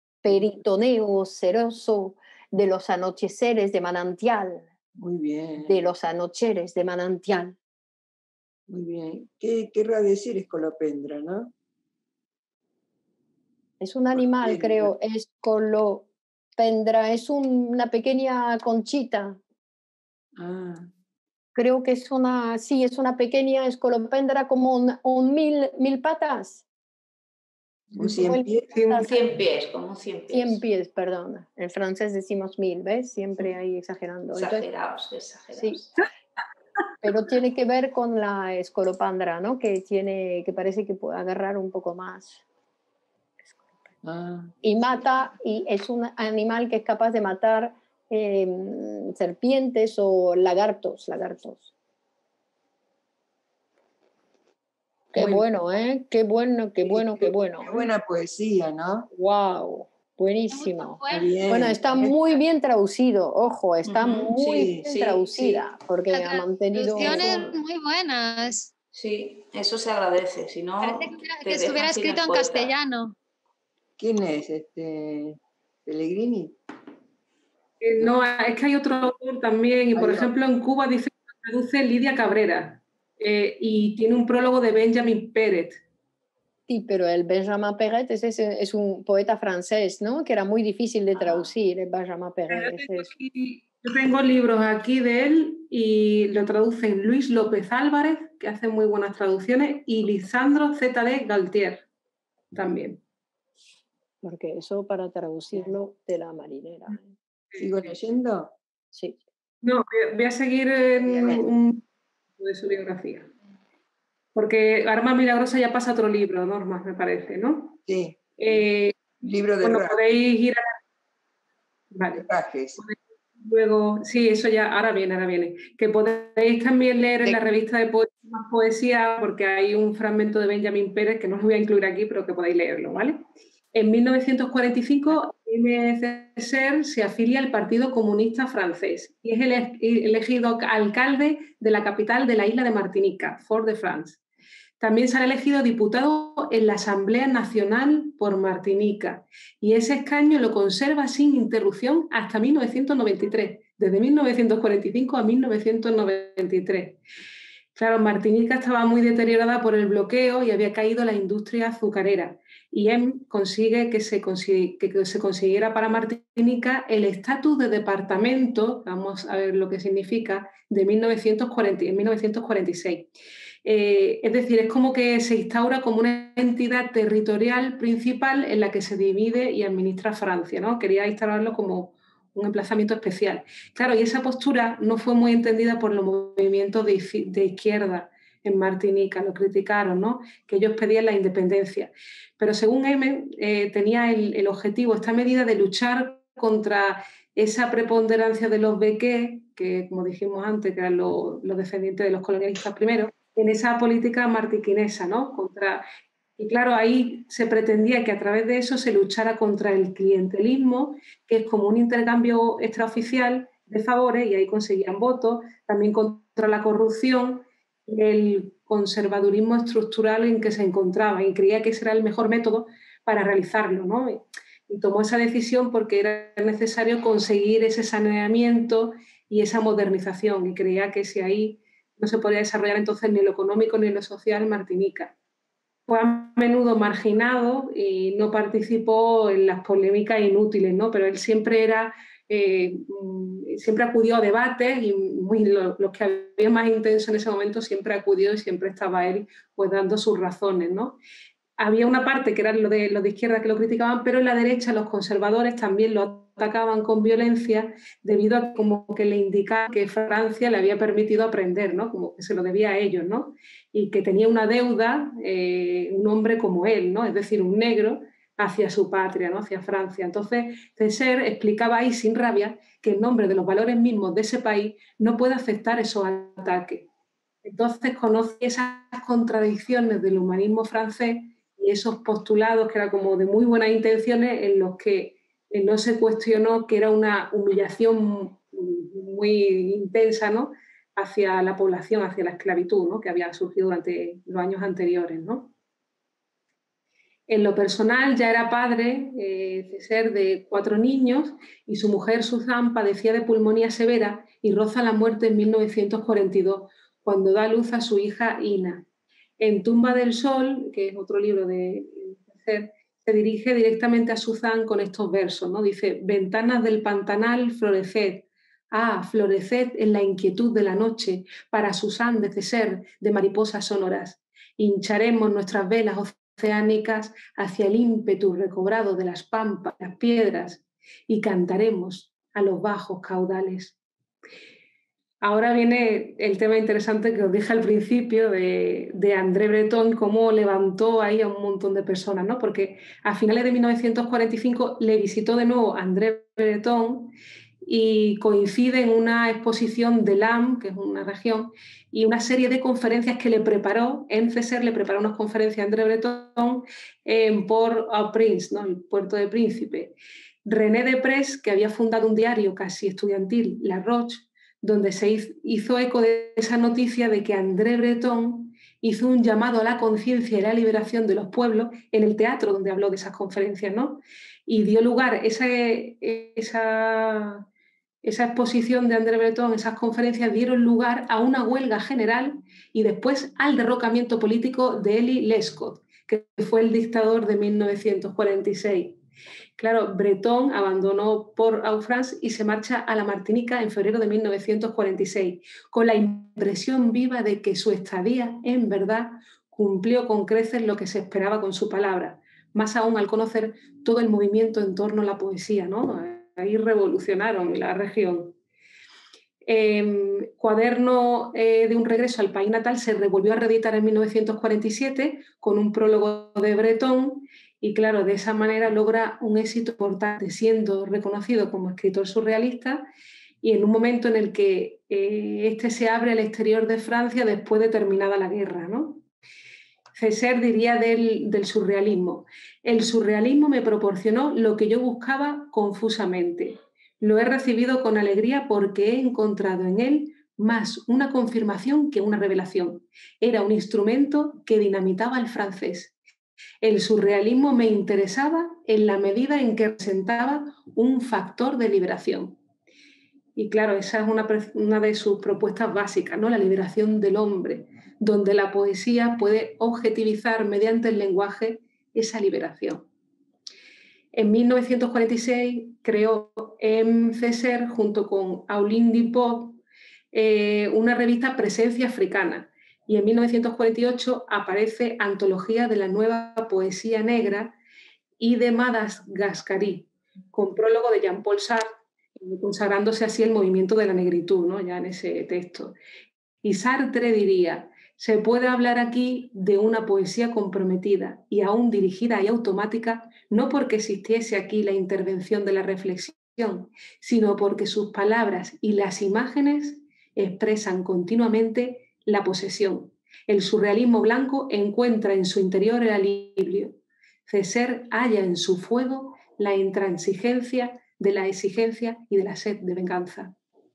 peritoneo ceroso de los anocheceres de manantial. Muy bien. De los anocheres de manantial. Muy bien. ¿Qué querrá decir escolopendra, no? Es un animal, creo, escolopendra, es un, una pequeña conchita. Ah. Creo que es una, sí, es una pequeña escolopendra como un, un mil, mil patas. ¿Un cien pies? Un cien pies, como un cien pies. Cien pies, perdón. En francés decimos mil, ¿ves? Siempre ahí exagerando. Exagerados, exagerados. Sí. Pero tiene que ver con la escolopendra, ¿no? Que tiene, que parece que puede agarrar un poco más. Ah. Y mata, y es un animal que es capaz de matar eh, serpientes o lagartos, lagartos. Qué Muy bueno, ¿eh? Qué bueno, qué bueno, qué bueno. Qué buena poesía, ¿no? Wow, buenísimo. Bien. Bueno, está muy bien traducido, ojo, está Uh-huh, muy sí, bien sí, traducida, sí. porque Las ha mantenido... traducciones muy buenas. Sí, eso se agradece, si no Parece que, hubiera, te que dejan estuviera sin escrito el en poeta. castellano. ¿Quién es este Pellegrini? Eh, no, es que hay otro autor también, y por ejemplo en Cuba dice que lo traduce Lidia Cabrera, eh, y tiene un prólogo de Benjamin Pérez. Sí, pero el Benjamin Perret es, ese, es un poeta francés, ¿no? Que era muy difícil de traducir, el Benjamin Perret. Yo Es tengo, eso. aquí, yo tengo libros aquí de él y lo traducen Luis López Álvarez, que hace muy buenas traducciones, y Lisandro Z D Galtier también. Porque eso para traducirlo de la marinera. ¿Sigo leyendo? Sí. No, voy a seguir en un de su biografía. Porque Arma Milagrosa ya pasa a otro libro, Norma, me parece, ¿no? Sí. Eh, Libro de bueno, Rajes. podéis ir a... Vale. Rajes. Luego, sí, eso ya, ahora viene, ahora viene. Que podéis también leer en la revista de poesía, más poesía, porque hay un fragmento de Benjamin Pérez que no os voy a incluir aquí, pero que podéis leerlo, ¿vale? En mil novecientos cuarenta y cinco, Necer se afilia al Partido Comunista Francés y es ele elegido alcalde de la capital de la isla de Martinica, Fort-de-France. También será elegido diputado en la Asamblea Nacional por Martinica y ese escaño lo conserva sin interrupción hasta mil novecientos noventa y tres, desde mil novecientos cuarenta y cinco a mil novecientos noventa y tres. Claro, Martinica estaba muy deteriorada por el bloqueo y había caído la industria azucarera y él consigue que se, consigue, que se consiguiera para Martinica el estatus de departamento, vamos a ver lo que significa, de mil novecientos cuarenta, en mil novecientos cuarenta y seis. Eh, es decir, es como que se instaura como una entidad territorial principal en la que se divide y administra Francia, ¿no? Quería instaurarlo como un emplazamiento especial. Claro, y esa postura no fue muy entendida por los movimientos de, de izquierda en Martinica, lo criticaron, ¿no? Que ellos pedían la independencia. Pero según M, eh, tenía el, el objetivo, esta medida, de luchar contra esa preponderancia de los bequés, que como dijimos antes, que eran los, los descendientes de los colonialistas primeros, en esa política martiquinesa, ¿no? Contra, y claro, ahí se pretendía que a través de eso se luchara contra el clientelismo, que es como un intercambio extraoficial de favores, y ahí conseguían votos, también contra la corrupción y el conservadurismo estructural en que se encontraba, y creía que ese era el mejor método para realizarlo, ¿no? Y, y tomó esa decisión porque era necesario conseguir ese saneamiento y esa modernización, y creía que si ahí no se podía desarrollar entonces ni lo económico ni lo social en Martinica. Fue a menudo marginado y no participó en las polémicas inútiles, ¿no? Pero él siempre era, eh, siempre acudió a debates y muy, los lo que había más intenso en ese momento siempre acudió y siempre estaba él pues dando sus razones, ¿no? Había una parte que eran los de, los de izquierda que lo criticaban, pero en la derecha los conservadores también lo atacaban con violencia debido a como que le indicaba que Francia le había permitido aprender, ¿no? Como que se lo debía a ellos, ¿no? Y que tenía una deuda, eh, un hombre como él, ¿no? Es decir, un negro hacia su patria, ¿no? Hacia Francia. Entonces, Césaire explicaba ahí sin rabia que en nombre de los valores mismos de ese país no puede aceptar esos ataques. Entonces conoce esas contradicciones del humanismo francés y esos postulados que eran como de muy buenas intenciones, en los que no se cuestionó que era una humillación muy intensa, ¿no? Hacia la población, hacia la esclavitud, ¿no? Que había surgido durante los años anteriores, ¿no? En lo personal ya era padre, eh, Césaire, de cuatro niños, y su mujer Suzanne padecía de pulmonía severa y roza la muerte en mil novecientos cuarenta y dos, cuando da a luz a su hija Ina. En Tumba del Sol, que es otro libro de Césaire, se dirige directamente a Suzanne con estos versos, ¿no? Dice: ventanas del Pantanal, floreced. Ah, floreced en la inquietud de la noche, para Suzanne de Césaire, de mariposas sonoras. Hincharemos nuestras velas oceánicas hacia el ímpetu recobrado de las pampas, las piedras, y cantaremos a los bajos caudales. Ahora viene el tema interesante que os dije al principio de, de André Breton, cómo levantó ahí a un montón de personas, ¿no? Porque a finales de mil novecientos cuarenta y cinco le visitó de nuevo André Breton y coincide en una exposición de Lam, que es una región, y una serie de conferencias que le preparó, en Césaire le preparó unas conferencias a André Breton en Port-au-Prince, ¿no? El puerto de Príncipe. René Desprez, que había fundado un diario casi estudiantil, La Roche, donde se hizo eco de esa noticia de que André Breton hizo un llamado a la conciencia y la liberación de los pueblos en el teatro donde habló de esas conferencias, ¿no? Y dio lugar esa, esa esa exposición de André Breton, esas conferencias dieron lugar a una huelga general y después al derrocamiento político de Élie Lescot, que fue el dictador de mil novecientos cuarenta y seis. Claro, Breton abandonó Port-au-Prince y se marcha a la Martinica en febrero de mil novecientos cuarenta y seis, con la impresión viva de que su estadía, en verdad, cumplió con creces lo que se esperaba con su palabra, más aún al conocer todo el movimiento en torno a la poesía, ¿no? Ahí revolucionaron la región. Eh, Cuaderno eh, de un regreso al país natal se revolvió a reeditar en mil novecientos cuarenta y siete con un prólogo de Breton y, claro, de esa manera logra un éxito importante, siendo reconocido como escritor surrealista y en un momento en el que eh, este se abre al exterior de Francia después de terminada la guerra, ¿no? Césaire diría del, del surrealismo: el surrealismo me proporcionó lo que yo buscaba confusamente. Lo he recibido con alegría porque he encontrado en él más una confirmación que una revelación. Era un instrumento que dinamitaba el francés. El surrealismo me interesaba en la medida en que representaba un factor de liberación. Y claro, esa es una, una de sus propuestas básicas, ¿no? La liberación del hombre, donde la poesía puede objetivizar mediante el lenguaje esa liberación. En mil novecientos cuarenta y seis creó M. Césaire, junto con Auline Dupont, eh, una revista Presencia Africana, y en mil novecientos cuarenta y ocho aparece Antología de la Nueva Poesía Negra y de Madagascarí, con prólogo de Jean-Paul Sartre, consagrándose así el movimiento de la negritud, ¿no? Ya en ese texto. Y Sartre diría: se puede hablar aquí de una poesía comprometida y aún dirigida y automática, no porque existiese aquí la intervención de la reflexión, sino porque sus palabras y las imágenes expresan continuamente la posesión. El surrealismo blanco encuentra en su interior el alivio. Césaire halla en su fuego la intransigencia de la exigencia y de la sed de venganza.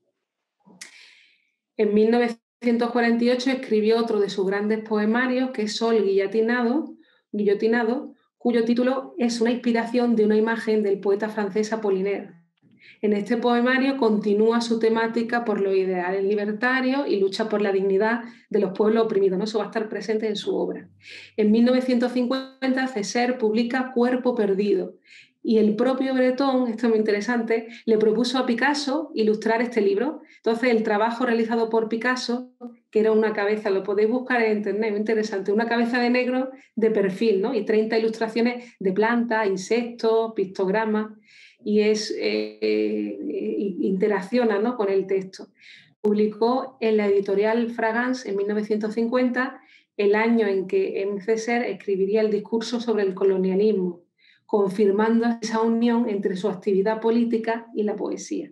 En mil novecientos cuarenta y ocho escribió otro de sus grandes poemarios, que es Sol guillotinado, guillotinado, cuyo título es una inspiración de una imagen del poeta francés Apollinaire. En este poemario continúa su temática por los ideales libertarios y lucha por la dignidad de los pueblos oprimidos, ¿no? Eso va a estar presente en su obra. En mil novecientos cincuenta, Césaire publica Cuerpo perdido, y el propio Breton, esto es muy interesante, le propuso a Picasso ilustrar este libro. Entonces, el trabajo realizado por Picasso, que era una cabeza, lo podéis buscar en internet, muy interesante, una cabeza de negro de perfil, ¿no? Y treinta ilustraciones de plantas, insectos, pictogramas, y es, eh, interacciona, ¿no? Con el texto. Publicó en la editorial Fragance en mil novecientos cincuenta, el año en que M. Césaire escribiría el discurso sobre el colonialismo, confirmando esa unión entre su actividad política y la poesía.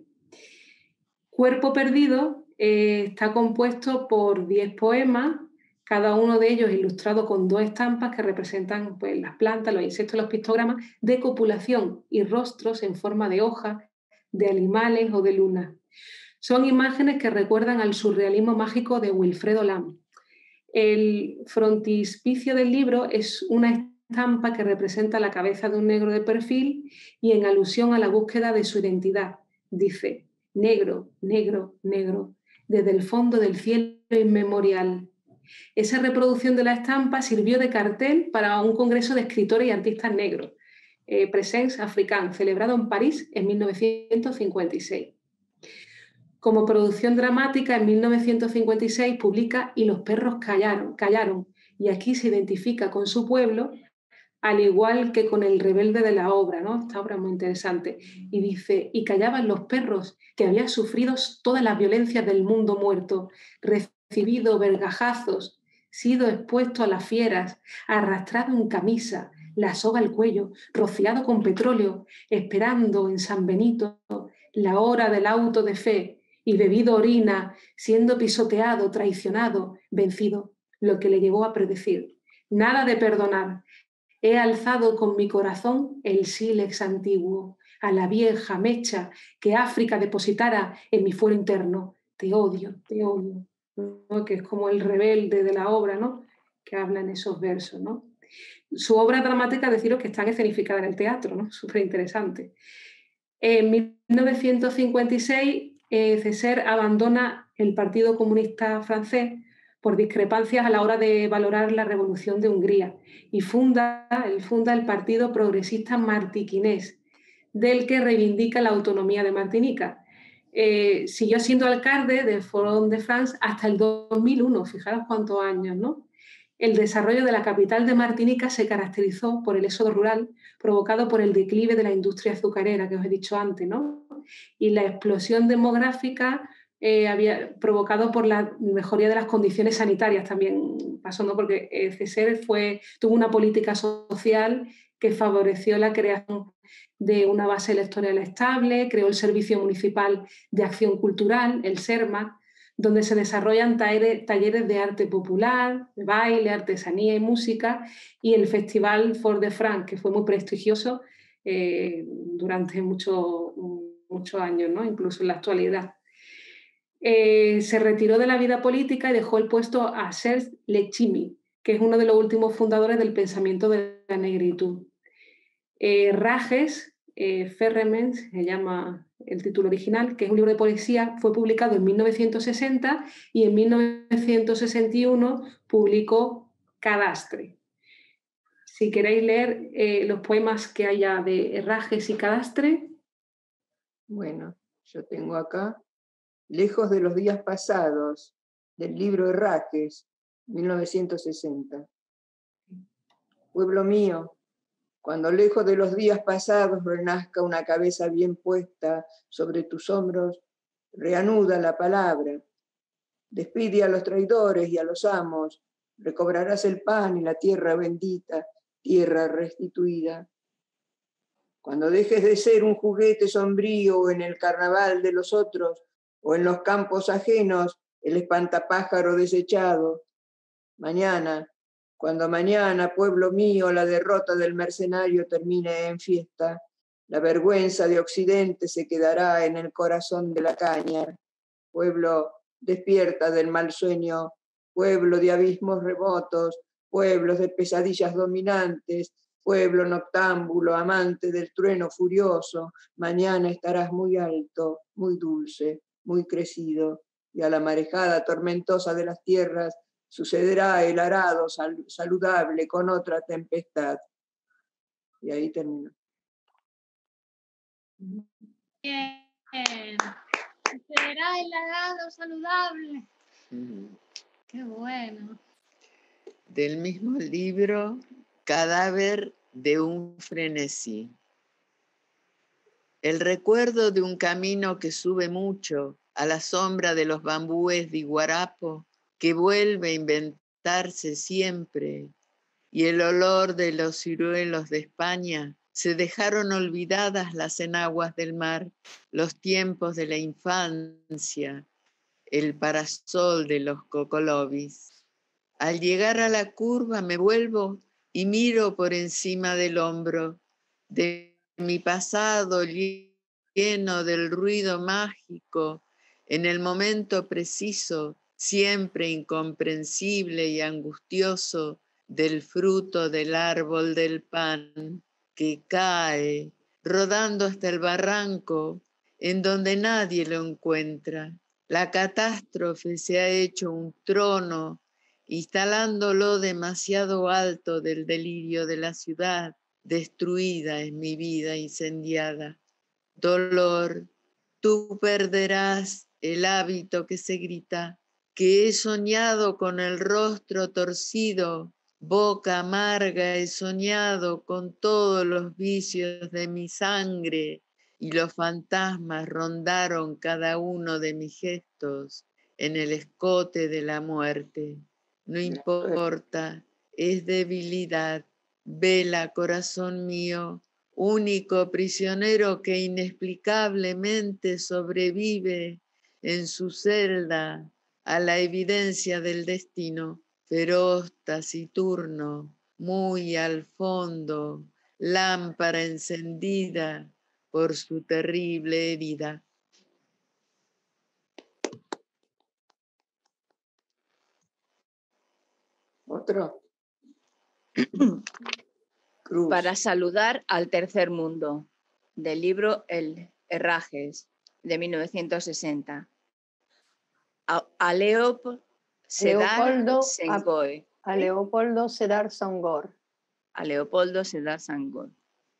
Cuerpo perdido eh, está compuesto por diez poemas, cada uno de ellos ilustrado con dos estampas que representan, pues, las plantas, los insectos, los pictogramas de copulación y rostros en forma de hoja, de animales o de luna. Son imágenes que recuerdan al surrealismo mágico de Wilfredo Lam. El frontispicio del libro es una estampa que representa la cabeza de un negro de perfil y en alusión a la búsqueda de su identidad. Dice: negro, negro, negro, desde el fondo del cielo inmemorial. Esa reproducción de la estampa sirvió de cartel para un congreso de escritores y artistas negros, eh, Présence Africaine, celebrado en París en mil novecientos cincuenta y seis. Como producción dramática, en mil novecientos cincuenta y seis publica Y los perros callaron, callaron, y aquí se identifica con su pueblo, al igual que con el rebelde de la obra, ¿no? Esta obra es muy interesante. Y dice: y callaban los perros, que habían sufrido todas las violencias del mundo muerto, recibido vergajazos, sido expuesto a las fieras, arrastrado en camisa, la soga al cuello, rociado con petróleo, esperando en San Benito la hora del auto de fe, y bebido orina, siendo pisoteado, traicionado, vencido, lo que le llevó a predecir: nada de perdonar. He alzado con mi corazón el sílex antiguo, a la vieja mecha que África depositara en mi fuero interno. Te odio, te odio, ¿no? Que es como el rebelde de la obra, ¿no? Que habla en esos versos, ¿no? Su obra dramática, deciros que está escenificada en el teatro, ¿no? Súper interesante. En mil novecientos cincuenta y seis, eh, Césaire abandona el Partido Comunista francés por discrepancias a la hora de valorar la Revolución de Hungría y funda, él funda el Partido Progresista Martiquinés, del que reivindica la autonomía de Martinica. Eh, siguió siendo alcalde de Fort-de-France hasta el dos mil uno, fijaros cuántos años, ¿no? El desarrollo de la capital de Martinica se caracterizó por el éxodo rural provocado por el declive de la industria azucarera, que os he dicho antes, ¿no? Y la explosión demográfica eh, había provocado por la mejoría de las condiciones sanitarias también pasó, ¿no? Porque eh, Césaire fue, tuvo una política social que favoreció la creación de una base electoral estable, creó el Servicio Municipal de Acción Cultural, el SERMA, donde se desarrollan talleres, talleres de arte popular, de baile, artesanía y música, y el Festival Fort-de-France, que fue muy prestigioso eh, durante muchos mucho años, ¿no? Incluso en la actualidad. Eh, se retiró de la vida política y dejó el puesto a Serge Letchimy, que es uno de los últimos fundadores del pensamiento de la negritud. Eh, Rages eh, Ferremens, se llama el título original, que es un libro de poesía, fue publicado en mil novecientos sesenta y en mil novecientos sesenta y uno publicó Cadastre. Si queréis leer eh, los poemas que haya de Rages y Cadastre. Bueno, yo tengo acá Lejos de los días pasados, del libro de Rages, mil novecientos sesenta. Pueblo mío, cuando lejos de los días pasados renazca una cabeza bien puesta sobre tus hombros, reanuda la palabra. Despide a los traidores y a los amos, recobrarás el pan y la tierra bendita, tierra restituida. Cuando dejes de ser un juguete sombrío en el carnaval de los otros, o en los campos ajenos, el espantapájaro desechado. Mañana, cuando mañana, pueblo mío, la derrota del mercenario termine en fiesta, la vergüenza de Occidente se quedará en el corazón de la caña. Pueblo, despierta del mal sueño, pueblo de abismos remotos, pueblos de pesadillas dominantes, pueblo noctámbulo, amante del trueno furioso, mañana estarás muy alto, muy dulce, muy crecido, y a la marejada tormentosa de las tierras sucederá el arado sal saludable con otra tempestad. Y ahí termino. Bien. Sucederá el arado saludable. Mm. Qué bueno. Del mismo libro, Cadáver de un frenesí. El recuerdo de un camino que sube mucho a la sombra de los bambúes de Iguarapo, que vuelve a inventarse siempre, y el olor de los ciruelos de España, se dejaron olvidadas las enaguas del mar, los tiempos de la infancia, el parasol de los cocolobis. Al llegar a la curva me vuelvo y miro por encima del hombro de mi pasado lleno del ruido mágico, en el momento preciso, siempre incomprensible y angustioso, del fruto del árbol del pan que cae, rodando hasta el barranco, en donde nadie lo encuentra. La catástrofe se ha hecho un trono, instalándolo demasiado alto del delirio de la ciudad, destruida en mi vida incendiada. Dolor, tú perderás el hábito que se grita, que he soñado con el rostro torcido, boca amarga he soñado con todos los vicios de mi sangre, y los fantasmas rondaron cada uno de mis gestos en el escote de la muerte. No importa, es debilidad. Vela, corazón mío, único prisionero que inexplicablemente sobrevive en su celda a la evidencia del destino, feroz, taciturno, muy al fondo, lámpara encendida por su terrible herida. ¿Otro? Para saludar al tercer mundo, del libro El Herrajes, de mil novecientos sesenta. A, a Leopold Sedar Leopoldo, Senghor. A, a Leopoldo Sedar Senghor. A Leopoldo Sedar Senghor.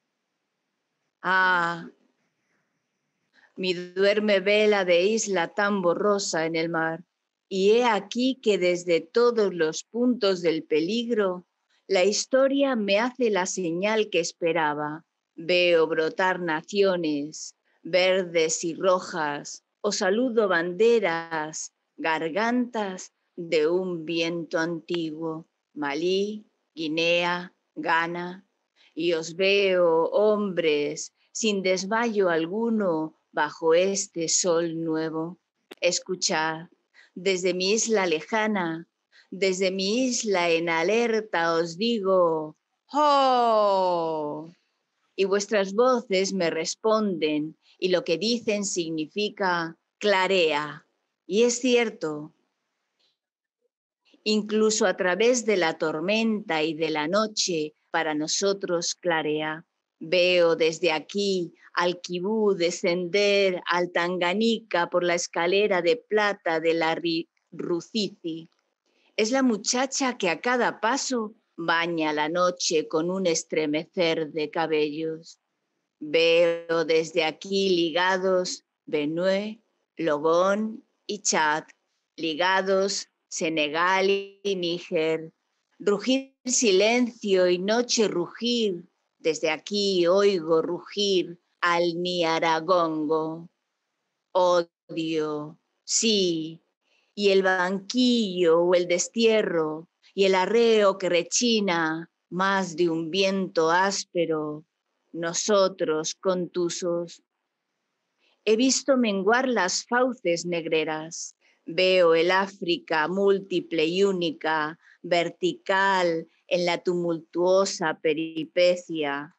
Ah, mi duerme vela de isla tan borrosa en el mar, y he aquí que desde todos los puntos del peligro, la historia me hace la señal que esperaba. Veo brotar naciones, verdes y rojas, o saludo banderas, gargantas de un viento antiguo, Malí, Guinea, Ghana, y os veo, hombres, sin desmayo alguno, bajo este sol nuevo. Escuchad, desde mi isla lejana, desde mi isla en alerta os digo, ¡oh! Y vuestras voces me responden, y lo que dicen significa clarea. Y es cierto, incluso a través de la tormenta y de la noche, para nosotros clarea. Veo desde aquí al Kibú descender al Tanganica por la escalera de plata de la Ruzizi. Es la muchacha que a cada paso baña la noche con un estremecer de cabellos. Veo desde aquí ligados Benue, Logón y Chad, ligados Senegal y Níger. Rugir silencio y noche rugir. Desde aquí oigo rugir al Niaragongo. Odio, sí, y el banquillo o el destierro y el arreo que rechina más de un viento áspero, nosotros contusos. He visto menguar las fauces negreras, veo el África múltiple y única, vertical en la tumultuosa peripecia.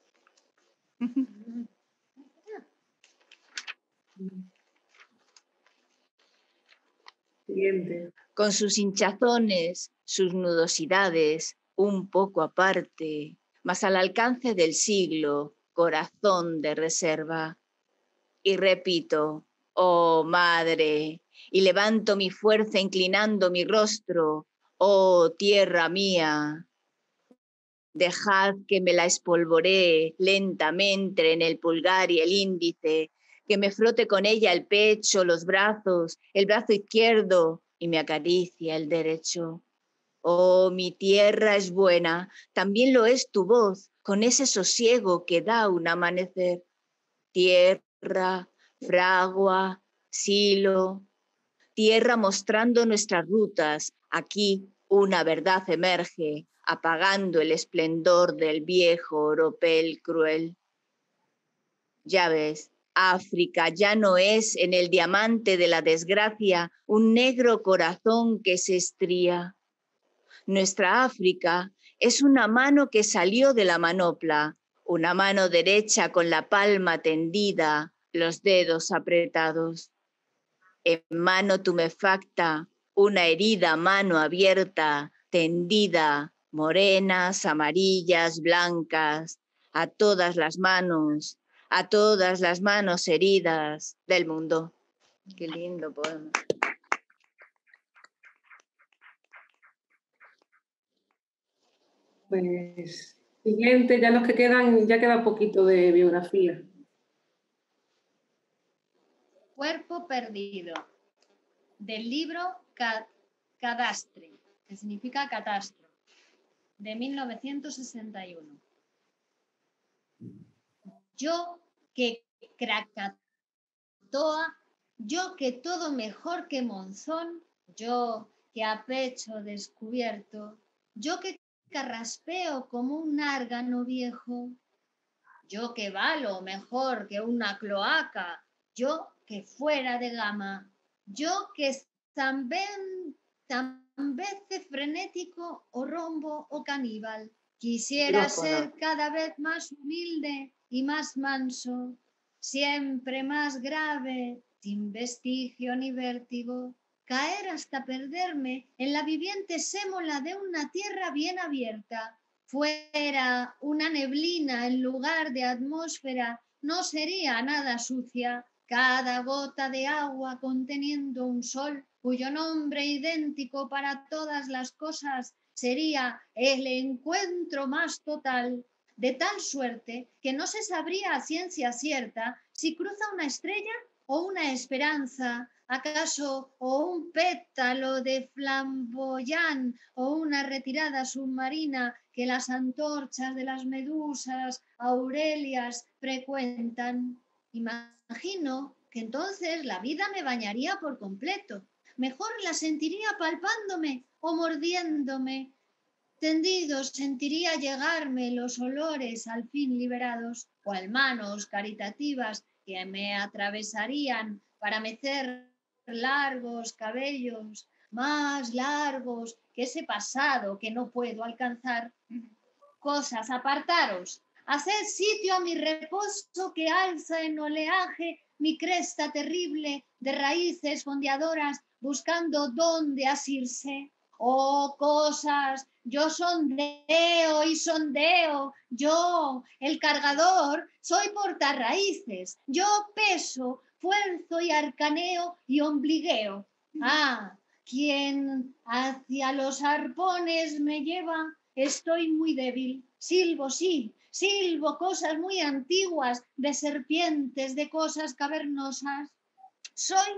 Siguiente. Con sus hinchazones, sus nudosidades, un poco aparte, mas al alcance del siglo, corazón de reserva. Y repito, oh madre, y levanto mi fuerza inclinando mi rostro, oh tierra mía. Dejad que me la espolvoree lentamente en el pulgar y el índice, que me frote con ella el pecho, los brazos, el brazo izquierdo y me acaricia el derecho. Oh, mi tierra es buena, también lo es tu voz, con ese sosiego que da un amanecer. Tierra, fragua, silo, tierra mostrando nuestras rutas, aquí una verdad emerge, apagando el esplendor del viejo oropel cruel. Ya ves, África ya no es en el diamante de la desgracia un negro corazón que se estría. Nuestra África es una mano que salió de la manopla, una mano derecha con la palma tendida, los dedos apretados. En mano tumefacta, una herida mano abierta, tendida, morenas, amarillas, blancas, a todas las manos, a todas las manos heridas del mundo. Qué lindo poema. Pues siguiente, ya los que quedan, ya queda poquito de biografía. Cuerpo perdido, del libro Cadastre, que significa catastro, de mil novecientos sesenta y uno. Yo que Krakatoa, yo que todo mejor que Monzón, yo que a pecho descubierto, yo que carraspeo como un árgano viejo, yo que valo mejor que una cloaca, yo que fuera de gama, yo que también vez frenético o rombo o caníbal, quisiera ser cada vez más humilde y más manso, siempre más grave, sin vestigio ni vértigo, caer hasta perderme en la viviente sémola de una tierra bien abierta, fuera una neblina en lugar de atmósfera, no sería nada sucia. Cada gota de agua conteniendo un sol, cuyo nombre idéntico para todas las cosas sería el encuentro más total, de tal suerte que no se sabría a ciencia cierta si cruza una estrella o una esperanza, acaso o un pétalo de flamboyán o una retirada submarina que las antorchas de las medusas aurelias frecuentan. Imagino que entonces la vida me bañaría por completo. Mejor la sentiría palpándome o mordiéndome. Tendido sentiría llegarme los olores al fin liberados, cual manos caritativas que me atravesarían para mecer largos cabellos, más largos que ese pasado que no puedo alcanzar. Cosas, apartaros, haced sitio a mi reposo que alza en oleaje mi cresta terrible de raíces fondeadoras buscando dónde asirse. Oh, cosas, yo sondeo y sondeo, yo, el cargador, soy portarraíces, yo peso, fuerzo y arcaneo y ombligueo. Ah, quien hacia los arpones me lleva, estoy muy débil, silbo, sí, silbo cosas muy antiguas, de serpientes, de cosas cavernosas. Soy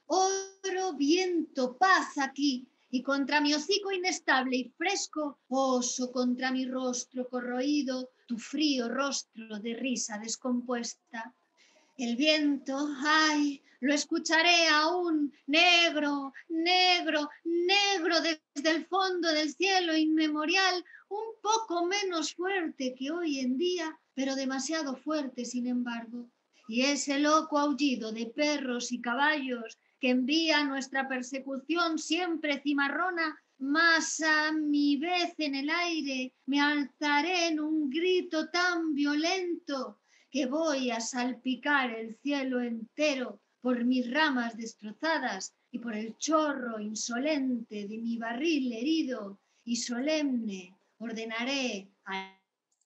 oro, viento, paz aquí, y contra mi hocico inestable y fresco, oso contra mi rostro corroído, tu frío rostro de risa descompuesta. El viento, ay, lo escucharé aún, negro, negro, negro desde el fondo del cielo inmemorial, un poco menos fuerte que hoy en día, pero demasiado fuerte sin embargo. Y ese loco aullido de perros y caballos que envía nuestra persecución siempre cimarrona, mas a mi vez en el aire me alzaré en un grito tan violento que voy a salpicar el cielo entero por mis ramas destrozadas y por el chorro insolente de mi barril herido, y solemne ordenaré a...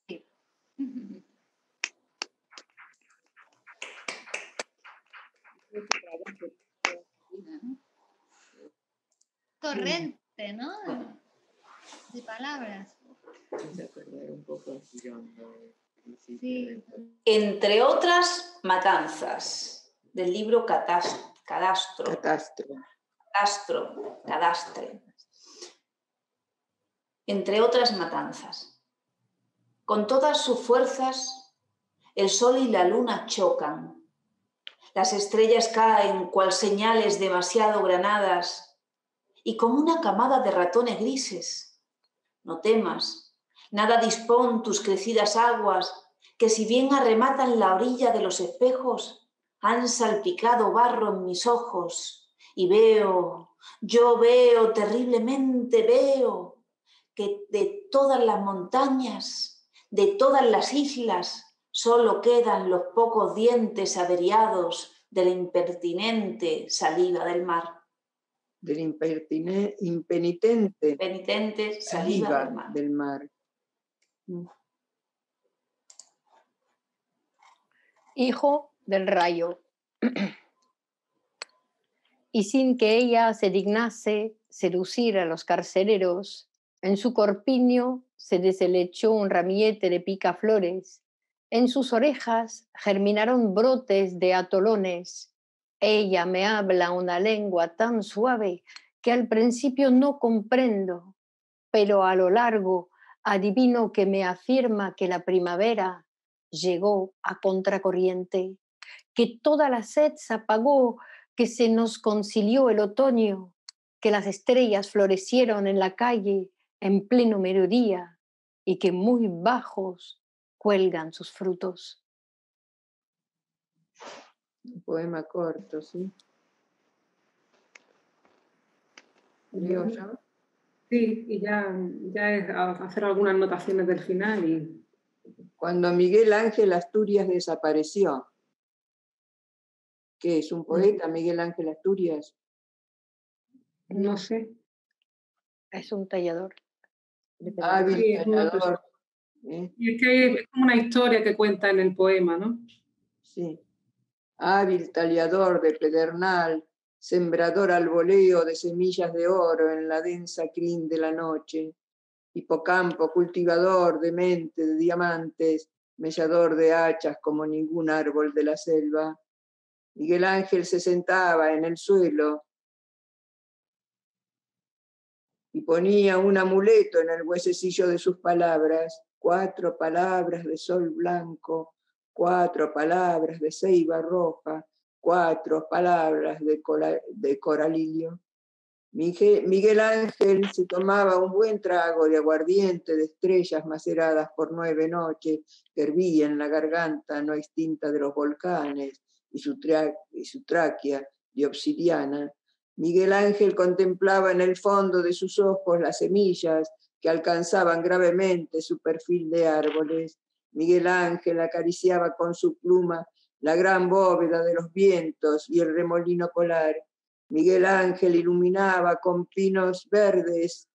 Torrente, ¿no? De palabras. Sí. Entre otras matanzas, del libro Catastro. Cadastro. Catastro. Cadastro. Cadastre. Entre otras matanzas. Con todas sus fuerzas, el sol y la luna chocan. Las estrellas caen cual señales demasiado granadas y como una camada de ratones grises. No temas, nada dispón tus crecidas aguas, que si bien arrematan la orilla de los espejos, han salpicado barro en mis ojos, y veo, yo veo, terriblemente veo, que de todas las montañas, de todas las islas, solo quedan los pocos dientes averiados de la impertinente saliva del mar. Del impertine, impenitente Penitente saliva, saliva del mar. Del mar. Hijo del rayo. Y sin que ella se dignase seducir a los carceleros, en su corpiño se deshelechó un ramillete de picaflores, en sus orejas germinaron brotes de atolones. Ella me habla una lengua tan suave que al principio no comprendo, pero a lo largo adivino que me afirma que la primavera llegó a contracorriente, que toda la sed se apagó, que se nos concilió el otoño, que las estrellas florecieron en la calle en pleno mediodía y que muy bajos cuelgan sus frutos. Un poema corto, ¿sí? ¿Leo yo? Sí, y ya, ya es hacer algunas anotaciones del final. Y... Cuando Miguel Ángel Asturias desapareció. ¿Qué es un poeta, Miguel Ángel Asturias? No sé. Es un tallador. Hábil Sí, es una tallador ¿eh? Y es que es como una historia que cuenta en el poema, ¿no? Sí. Hábil tallador de pedernal, sembrador al voleo de semillas de oro en la densa crin de la noche, hipocampo cultivador de mente de diamantes, mellador de hachas como ningún árbol de la selva. Miguel Ángel se sentaba en el suelo y ponía un amuleto en el huesecillo de sus palabras, cuatro palabras de sol blanco, cuatro palabras de ceiba roja, cuatro palabras de, cola, de coralillo. Miguel, Miguel Ángel se tomaba un buen trago de aguardiente de estrellas maceradas por nueve noches que hervía en la garganta no extinta de los volcanes y su, tra y su tráquea de obsidiana. Miguel Ángel contemplaba en el fondo de sus ojos las semillas que alcanzaban gravemente su perfil de árboles. Miguel Ángel acariciaba con su pluma la gran bóveda de los vientos y el remolino polar. Miguel Ángel iluminaba con pinos verdes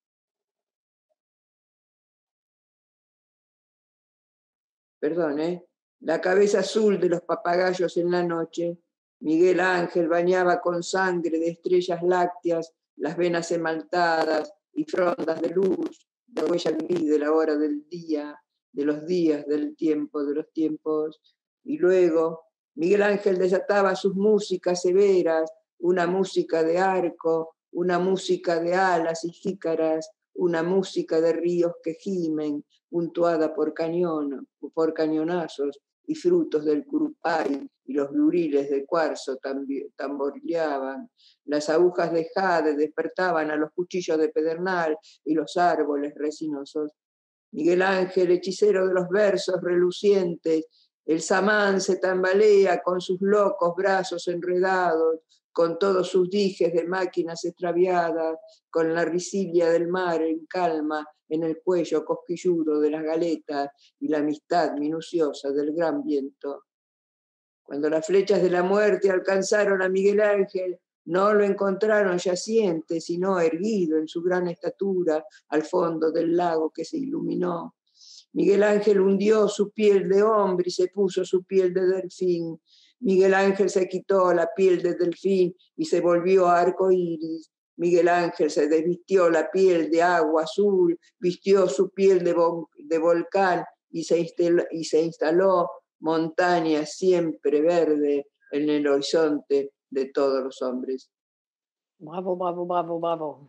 perdón, ¿eh? la cabeza azul de los papagayos en la noche. Miguel Ángel bañaba con sangre de estrellas lácteas las venas esmaltadas y frondas de luz, la huella gris de la hora del día, de los días, del tiempo, de los tiempos. Y luego Miguel Ángel desataba sus músicas severas, una música de arco, una música de alas y jícaras, una música de ríos que gimen, puntuada por, cañón, por cañonazos y frutos del curupay, y los luriles de cuarzo tamborileaban. Las agujas de jade despertaban a los cuchillos de pedernal y los árboles resinosos. Miguel Ángel, hechicero de los versos relucientes, el samán se tambalea con sus locos brazos enredados, con todos sus dijes de máquinas extraviadas, con la risilia del mar en calma, en el cuello cosquilludo de las galetas y la amistad minuciosa del gran viento. Cuando las flechas de la muerte alcanzaron a Miguel Ángel, no lo encontraron yaciente, sino erguido en su gran estatura al fondo del lago que se iluminó. Miguel Ángel hundió su piel de hombre y se puso su piel de delfín. Miguel Ángel se quitó la piel de delfín y se volvió arco iris. Miguel Ángel se desvistió la piel de agua azul, vistió su piel de, de volcán y se, instaló, y se instaló montaña siempre verde en el horizonte de todos los hombres. Bravo, bravo, bravo, bravo.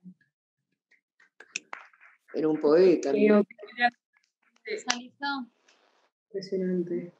Era un poeta. Impresionante.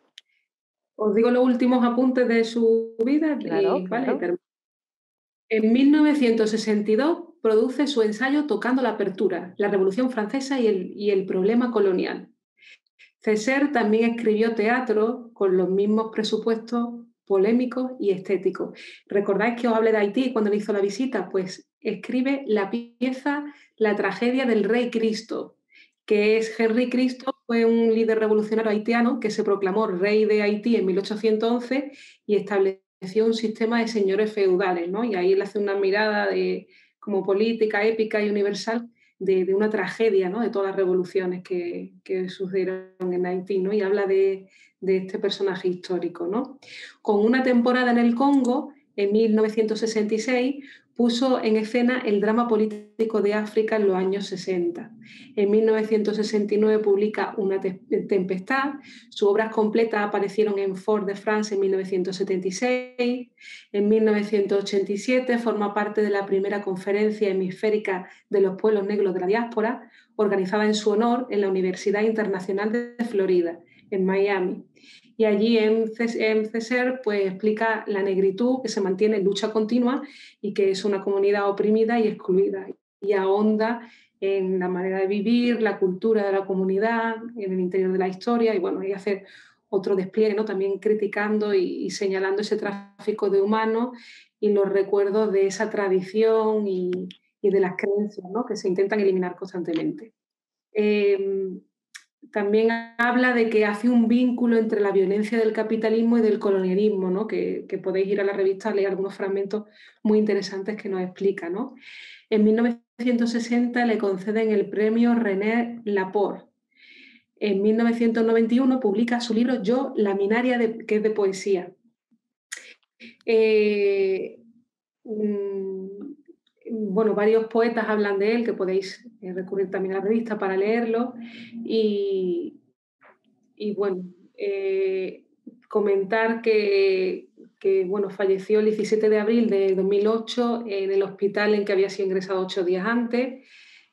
Os digo los últimos apuntes de su vida. Claro, y, claro. Vale, en mil novecientos sesenta y dos produce su ensayo Tocando la apertura, la Revolución Francesa y el, y el problema colonial. Césaire también escribió teatro con los mismos presupuestos polémicos y estéticos. ¿Recordáis que os hablé de Haití cuando le hizo la visita? Pues escribe la pieza La tragedia del rey Cristo, que es Henry Cristo, fue un líder revolucionario haitiano que se proclamó rey de Haití en mil ochocientos once y estableció un sistema de señores feudales, ¿no? Y ahí él hace una mirada de, como política, épica y universal de, de una tragedia, ¿no? De todas las revoluciones que, que sucedieron en Haití, ¿no? Y habla de, de este personaje histórico, ¿no? Con una temporada en el Congo, en mil novecientos sesenta y seis, puso en escena el drama político de África en los años sesenta. En mil novecientos sesenta y nueve publica Una tempestad. Sus obras completas aparecieron en Fort-de-France en mil novecientos setenta y seis. En mil novecientos ochenta y siete forma parte de la primera conferencia hemisférica de los pueblos negros de la diáspora, organizada en su honor en la Universidad Internacional de Florida, en Miami. Y allí en Césaire pues, explica la negritud que se mantiene en lucha continua y que es una comunidad oprimida y excluida. Y ahonda en la manera de vivir, la cultura de la comunidad, en el interior de la historia. Y bueno, hay que hacer otro despliegue, ¿no? También criticando y, y señalando ese tráfico de humanos y los recuerdos de esa tradición y, y de las creencias, ¿no? Que se intentan eliminar constantemente. Eh, También habla de que hace un vínculo entre la violencia del capitalismo y del colonialismo, ¿no? que, que podéis ir a la revista a leer algunos fragmentos muy interesantes que nos explica, ¿no? En mil novecientos sesenta le conceden el premio René Laporte. en mil novecientos noventa y uno publica su libro Yo, Laminaria, de, que es de poesía. Eh, bueno, varios poetas hablan de él, que podéis recurrir también a la revista para leerlo. Y, y bueno, eh, comentar que, que bueno, falleció el diecisiete de abril de dos mil ocho en el hospital en que había sido ingresado ocho días antes.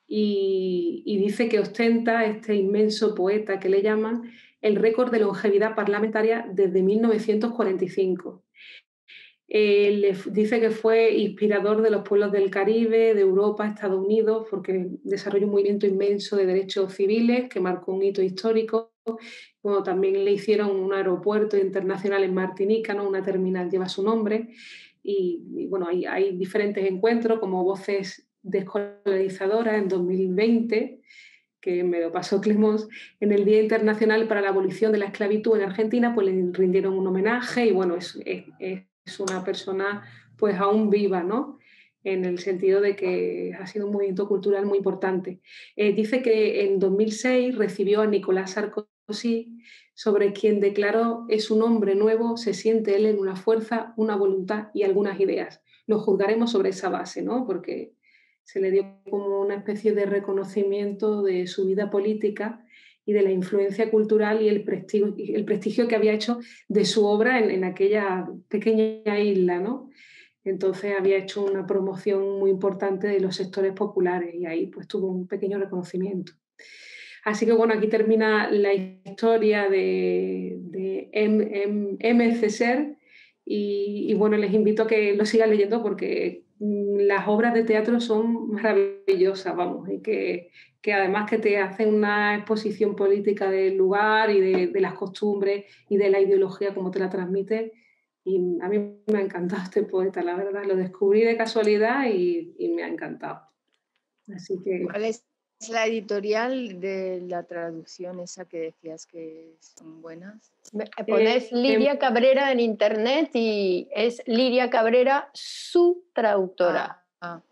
Y, y dice que ostenta, este inmenso poeta que le llaman, el récord de longevidad parlamentaria desde mil novecientos cuarenta y cinco. Eh, le dice que fue inspirador de los pueblos del Caribe, de Europa, Estados Unidos, porque desarrolló un movimiento inmenso de derechos civiles que marcó un hito histórico. Bueno, también le hicieron un aeropuerto internacional en Martinica, ¿no? Una terminal lleva su nombre. Y, y bueno, hay, hay diferentes encuentros como Voces Descolonizadoras en dos mil veinte, que me lo pasó Clemons, en el Día Internacional para la Abolición de la Esclavitud en Argentina, pues le rindieron un homenaje y bueno, es, es, es una persona pues aún viva, ¿no? En el sentido de que ha sido un movimiento cultural muy importante. Eh, dice que en dos mil seis recibió a Nicolás Sarkozy, sobre quien declaró: es un hombre nuevo, se siente él en una fuerza, una voluntad y algunas ideas. Lo juzgaremos sobre esa base, ¿no? Porque se le dio como una especie de reconocimiento de su vida política y de la influencia cultural y el prestigio, el prestigio que había hecho de su obra en, en aquella pequeña isla, ¿no? Entonces había hecho una promoción muy importante de los sectores populares y ahí pues tuvo un pequeño reconocimiento. Así que bueno, aquí termina la historia de, de M. M. M. Ceser y, y bueno, les invito a que lo sigan leyendo porque las obras de teatro son maravillosas, vamos, y que, que además que te hacen una exposición política del lugar y de, de las costumbres y de la ideología como te la transmite. Y a mí me ha encantado este poeta, la verdad, lo descubrí de casualidad y, y me ha encantado. Así que... ¿Cuál es la editorial de la traducción esa que decías que son buenas? Pones Lidia Cabrera en internet y es Lidia Cabrera, su traductora. Ah, ah.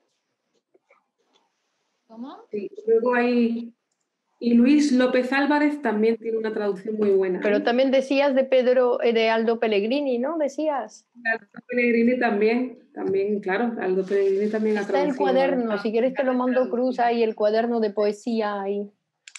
¿Cómo? Sí, luego hay... Y Luis López Álvarez también tiene una traducción muy buena. Pero también decías de Pedro, de Aldo Pellegrini, ¿no? Decías. Aldo Pellegrini también, también, claro, Aldo Pellegrini también ha traducido. Está el cuaderno, si quieres te lo mando Cruz ahí, el cuaderno de poesía ahí.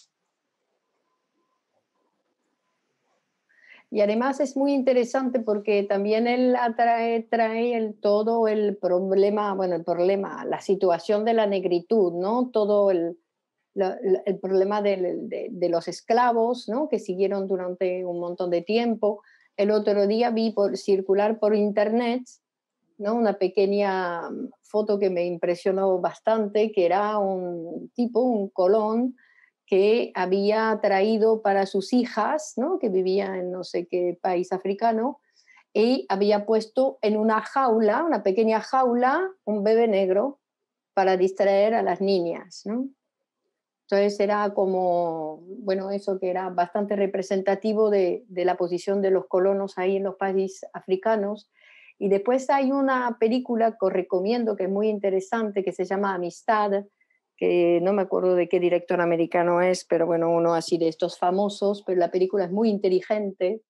Y además es muy interesante porque también él atrae, trae el, todo el problema, bueno, el problema, la situación de la negritud, ¿no? Todo el, la, el problema de, de, de los esclavos, ¿no? Que siguieron durante un montón de tiempo. El otro día vi por, circular por internet, ¿no? Una pequeña foto que me impresionó bastante, que era un tipo, un Colón, que había traído para sus hijas, ¿no? Que vivía en no sé qué país africano, y había puesto en una jaula, una pequeña jaula, un bebé negro para distraer a las niñas, ¿no? Entonces era como, bueno, eso que era bastante representativo de, de la posición de los colonos ahí en los países africanos. Y después hay una película que os recomiendo, que es muy interesante, que se llama Amistad, que no me acuerdo de qué director americano es, pero bueno, uno así de estos famosos, pero la película es muy inteligente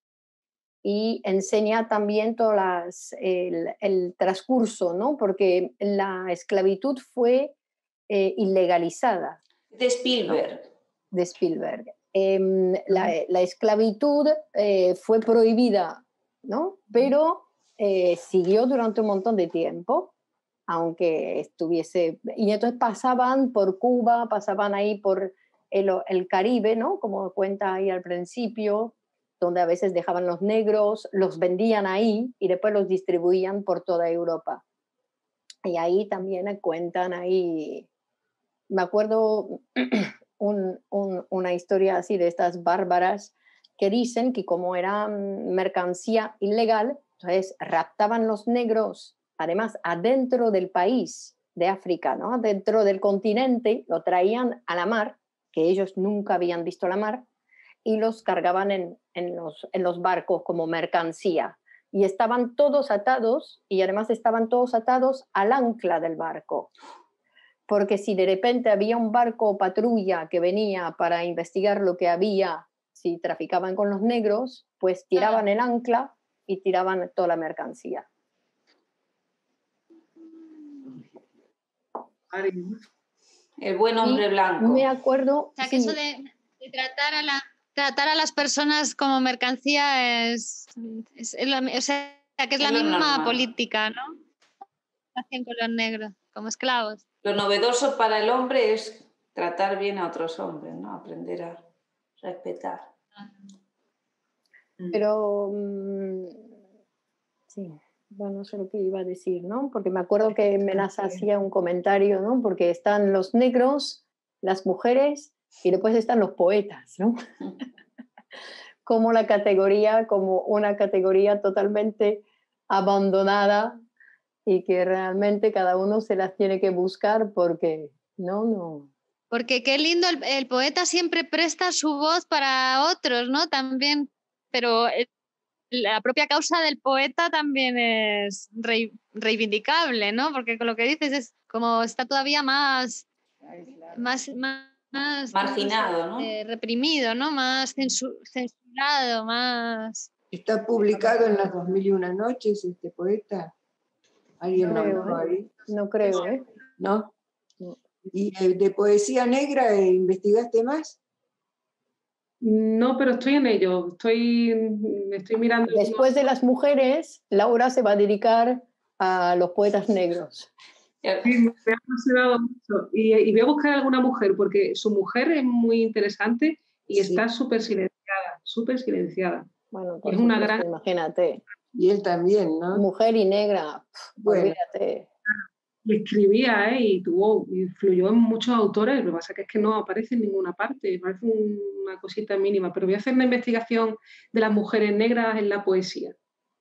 y enseña también todo las, el, el transcurso, ¿no? Porque la esclavitud fue eh, ilegalizada. De Spielberg. De Spielberg. Eh, la, la esclavitud eh, fue prohibida, ¿no? Pero eh, siguió durante un montón de tiempo, aunque estuviese... Y entonces pasaban por Cuba, pasaban ahí por el, el Caribe, ¿no? Como cuenta ahí al principio, donde a veces dejaban los negros, los vendían ahí y después los distribuían por toda Europa. Y ahí también cuentan ahí... Me acuerdo un, un, una historia así de estas bárbaras que dicen que como era mercancía ilegal, entonces raptaban los negros, además adentro del país de África, ¿no? Dentro del continente, lo traían a la mar, que ellos nunca habían visto la mar, y los cargaban en, en, los, en los barcos como mercancía. Y estaban todos atados, y además estaban todos atados al ancla del barco. Porque si de repente había un barco o patrulla que venía para investigar lo que había si traficaban con los negros, pues tiraban el ancla y tiraban toda la mercancía. El buen hombre y blanco. Me acuerdo... O sea, que sí. eso de, de tratar, a la, tratar a las personas como mercancía es, es, es la, o sea, que es, es la misma normal. Política, ¿no? Hacen con los negros, como esclavos. Lo novedoso para el hombre es tratar bien a otros hombres, ¿no? Aprender a respetar. Pero, mmm, sí, bueno, no sé lo que iba a decir, ¿no? Porque me acuerdo que Menas hacía un comentario, ¿no? Porque están los negros, las mujeres y después están los poetas, ¿no? Como la categoría, como una categoría totalmente abandonada y que realmente cada uno se las tiene que buscar porque, no, no. Porque qué lindo, el, el poeta siempre presta su voz para otros, ¿no? También, pero el, la propia causa del poeta también es re, reivindicable, ¿no? Porque con lo que dices es como está todavía más, más, más, más marginado, ¿no? Eh, reprimido, ¿no? Más censu, censurado, más... ¿Está publicado en las dos mil y una noches este poeta? ¿Alguien no lo creo, ahí? ¿eh? No creo, ¿eh? ¿No? ¿Y de, de poesía negra investigaste más? No, pero estoy en ello. Estoy, estoy mirando. Después de las mujeres, Laura se va a dedicar a los poetas negros. Sí, me ha apasionado mucho. Y, y voy a buscar alguna mujer, porque su mujer es muy interesante y sí. Está súper silenciada, súper silenciada. Bueno, es una supuesto, gran... imagínate. Y él también, ¿no? Mujer y negra, bueno. Olvídate. Y escribía, ¿eh? Y tuvo, influyó en muchos autores, lo que pasa que es que no aparece en ninguna parte, parece una cosita mínima, pero voy a hacer una investigación de las mujeres negras en la poesía.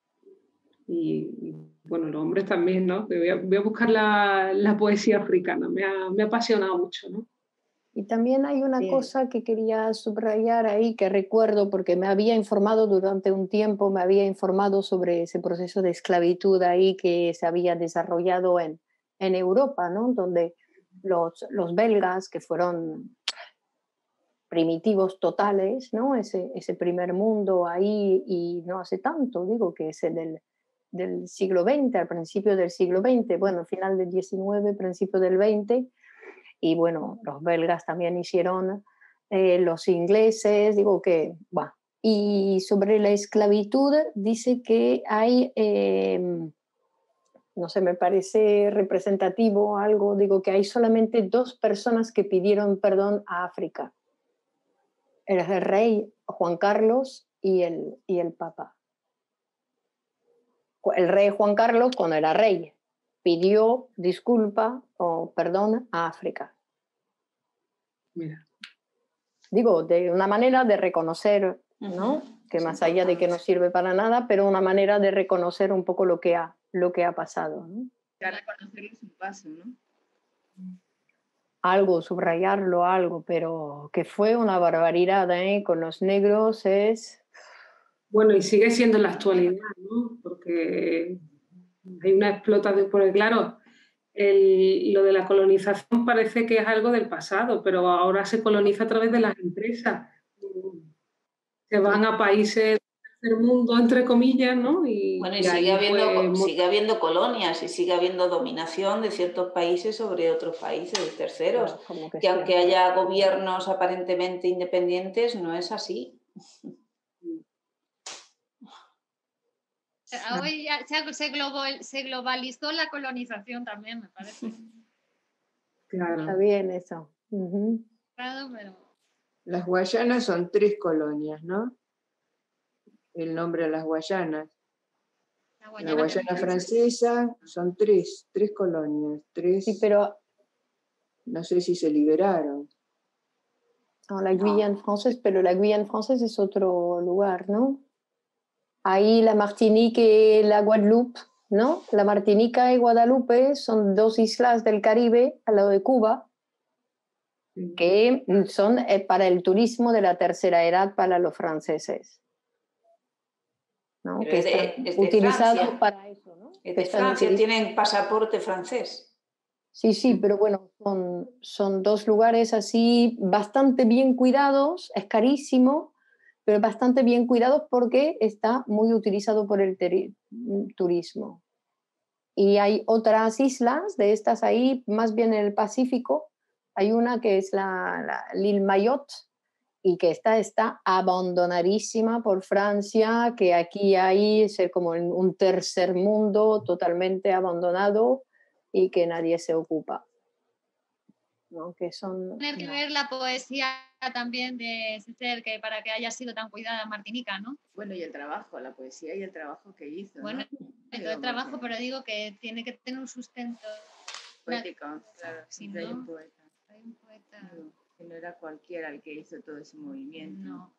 Y, y bueno, los hombres también, ¿no? Voy a, voy a buscar la, la poesía africana, me ha, me ha apasionado mucho, ¿no? Y también hay una Bien. cosa que quería subrayar ahí, que recuerdo porque me había informado durante un tiempo, me había informado sobre ese proceso de esclavitud ahí que se había desarrollado en, en Europa, ¿no? Donde los, los belgas, que fueron primitivos totales, ¿no? Ese, ese primer mundo ahí, y no hace tanto, digo, que es del, del siglo veinte, al principio del siglo veinte, bueno, final del diecinueve, principio del veinte, y bueno, los belgas también hicieron, eh, los ingleses, digo que, bueno. Y sobre la esclavitud dice que hay, eh, no sé, me parece representativo algo, digo que hay solamente dos personas que pidieron perdón a África. El rey Juan Carlos y el, y el Papa. El rey Juan Carlos, cuando era rey, pidió disculpa o perdón a África. Mira. Digo, de una manera de reconocer, ¿no? Uh-huh. Que es más allá de que no sirve para nada, pero una manera de reconocer un poco lo que ha, lo que ha pasado, ¿no? Ya reconocerlo es un paso, ¿no? Algo, subrayarlo, algo, pero que fue una barbaridad, ¿eh? Con los negros es... Bueno, y sigue siendo en la actualidad, ¿no? Porque hay una explotación, porque claro, el, lo de la colonización parece que es algo del pasado, pero ahora se coloniza a través de las empresas. Se van a países del mundo, entre comillas, ¿no? Y, bueno, y, y sigue, habiendo, pues, sigue habiendo colonias y sigue habiendo dominación de ciertos países sobre otros países terceros. Claro, que que aunque haya gobiernos aparentemente independientes, no es así. Hoy ya se, se, global, se globalizó la colonización también, me parece. Claro. Está bien eso. Uh-huh. Claro, pero... Las Guayanas son tres colonias, ¿no? El nombre de las Guayanas. La Guayana, la Guayana francesa son tres, tres colonias. Tres, sí, pero... No sé si se liberaron. No, la Guyane no. francesa, pero la Guyane francesa es otro lugar, ¿no? Ahí la Martinique y la Guadalupe, ¿no? La Martinica y Guadalupe son dos islas del Caribe al lado de Cuba que son para el turismo de la tercera edad para los franceses, ¿no? Que están es de utilizados Francia. para eso, ¿no? Es que de Francia, utilizados. Tienen pasaporte francés. Sí, sí, pero bueno, son, son dos lugares así bastante bien cuidados, es carísimo, pero bastante bien cuidado porque está muy utilizado por el turismo. Y hay otras islas de estas ahí, más bien en el Pacífico. Hay una que es la, la l'Île Mayotte, y que esta está abandonadísima por Francia, que aquí hay es como un tercer mundo totalmente abandonado y que nadie se ocupa. ¿No? Que son, Tener que no. ver la poesía también de Césaire, que para que haya sido tan cuidada Martinica, ¿no? Bueno, y el trabajo, la poesía y el trabajo que hizo, bueno, ¿no? Todo el trabajo, pero digo que tiene que tener un sustento poético, claro, si siempre no, hay un poeta. Hay un poeta. Digo, que no era cualquiera el que hizo todo ese movimiento. No.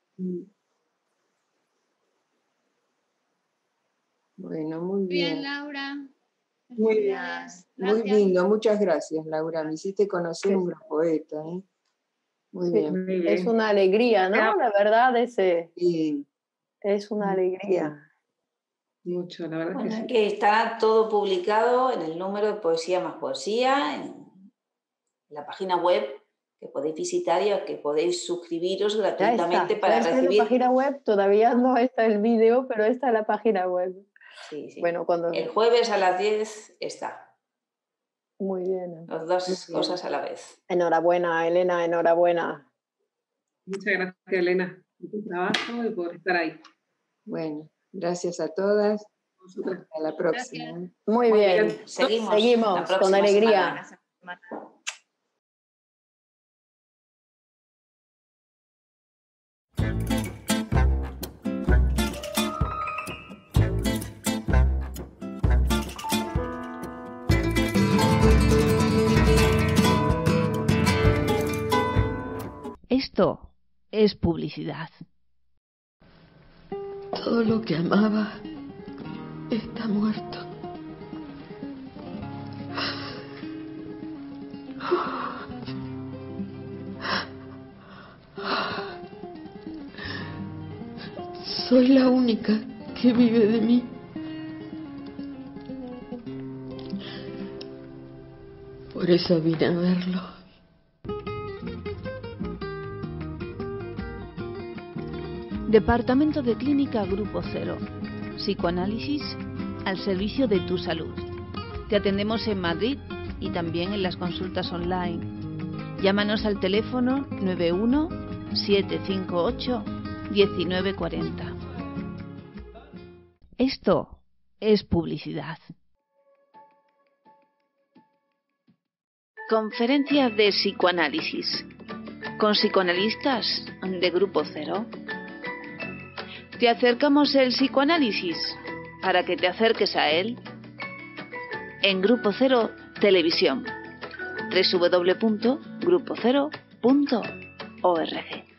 Bueno, muy bien. Bien, Laura. Muy bien. Muy lindo, muchas gracias, Laura. Me hiciste conocer Sí. un gran poeta. ¿eh? Muy Sí, bien. Muy bien. es una alegría, ¿no? La verdad, ese, Sí. es una alegría. Mucho, la verdad Bueno, que es sí. que está todo publicado en el número de Poesía más Poesía, en la página web que podéis visitar y a que podéis suscribiros Ya está, gratuitamente ya para está en recibir. la página web, todavía no está el vídeo, pero está en la página web. Sí, sí. Bueno, cuando... El jueves a las diez está. Muy bien. Las dos Muy bien. cosas a la vez. Enhorabuena, Elena, enhorabuena. Muchas gracias, Elena, por tu trabajo y por estar ahí. Bueno, gracias a todas. Vosotras. Hasta la próxima. Gracias. Muy, Muy bien. bien. Seguimos, Seguimos la con próxima alegría. semana. Esto es publicidad. Todo lo que amaba está muerto. Soy la única que vive de mí. Por eso vine a verlo. Departamento de Clínica Grupo Cero. Psicoanálisis al servicio de tu salud. Te atendemos en Madrid y también en las consultas online. Llámanos al teléfono nueve uno siete cinco ocho uno nueve cuatro cero. Esto es publicidad. Conferencia de psicoanálisis con psicoanalistas de Grupo Cero. Te acercamos el psicoanálisis para que te acerques a él en Grupo Cero Televisión. doble u doble u doble u punto grupo cero punto org.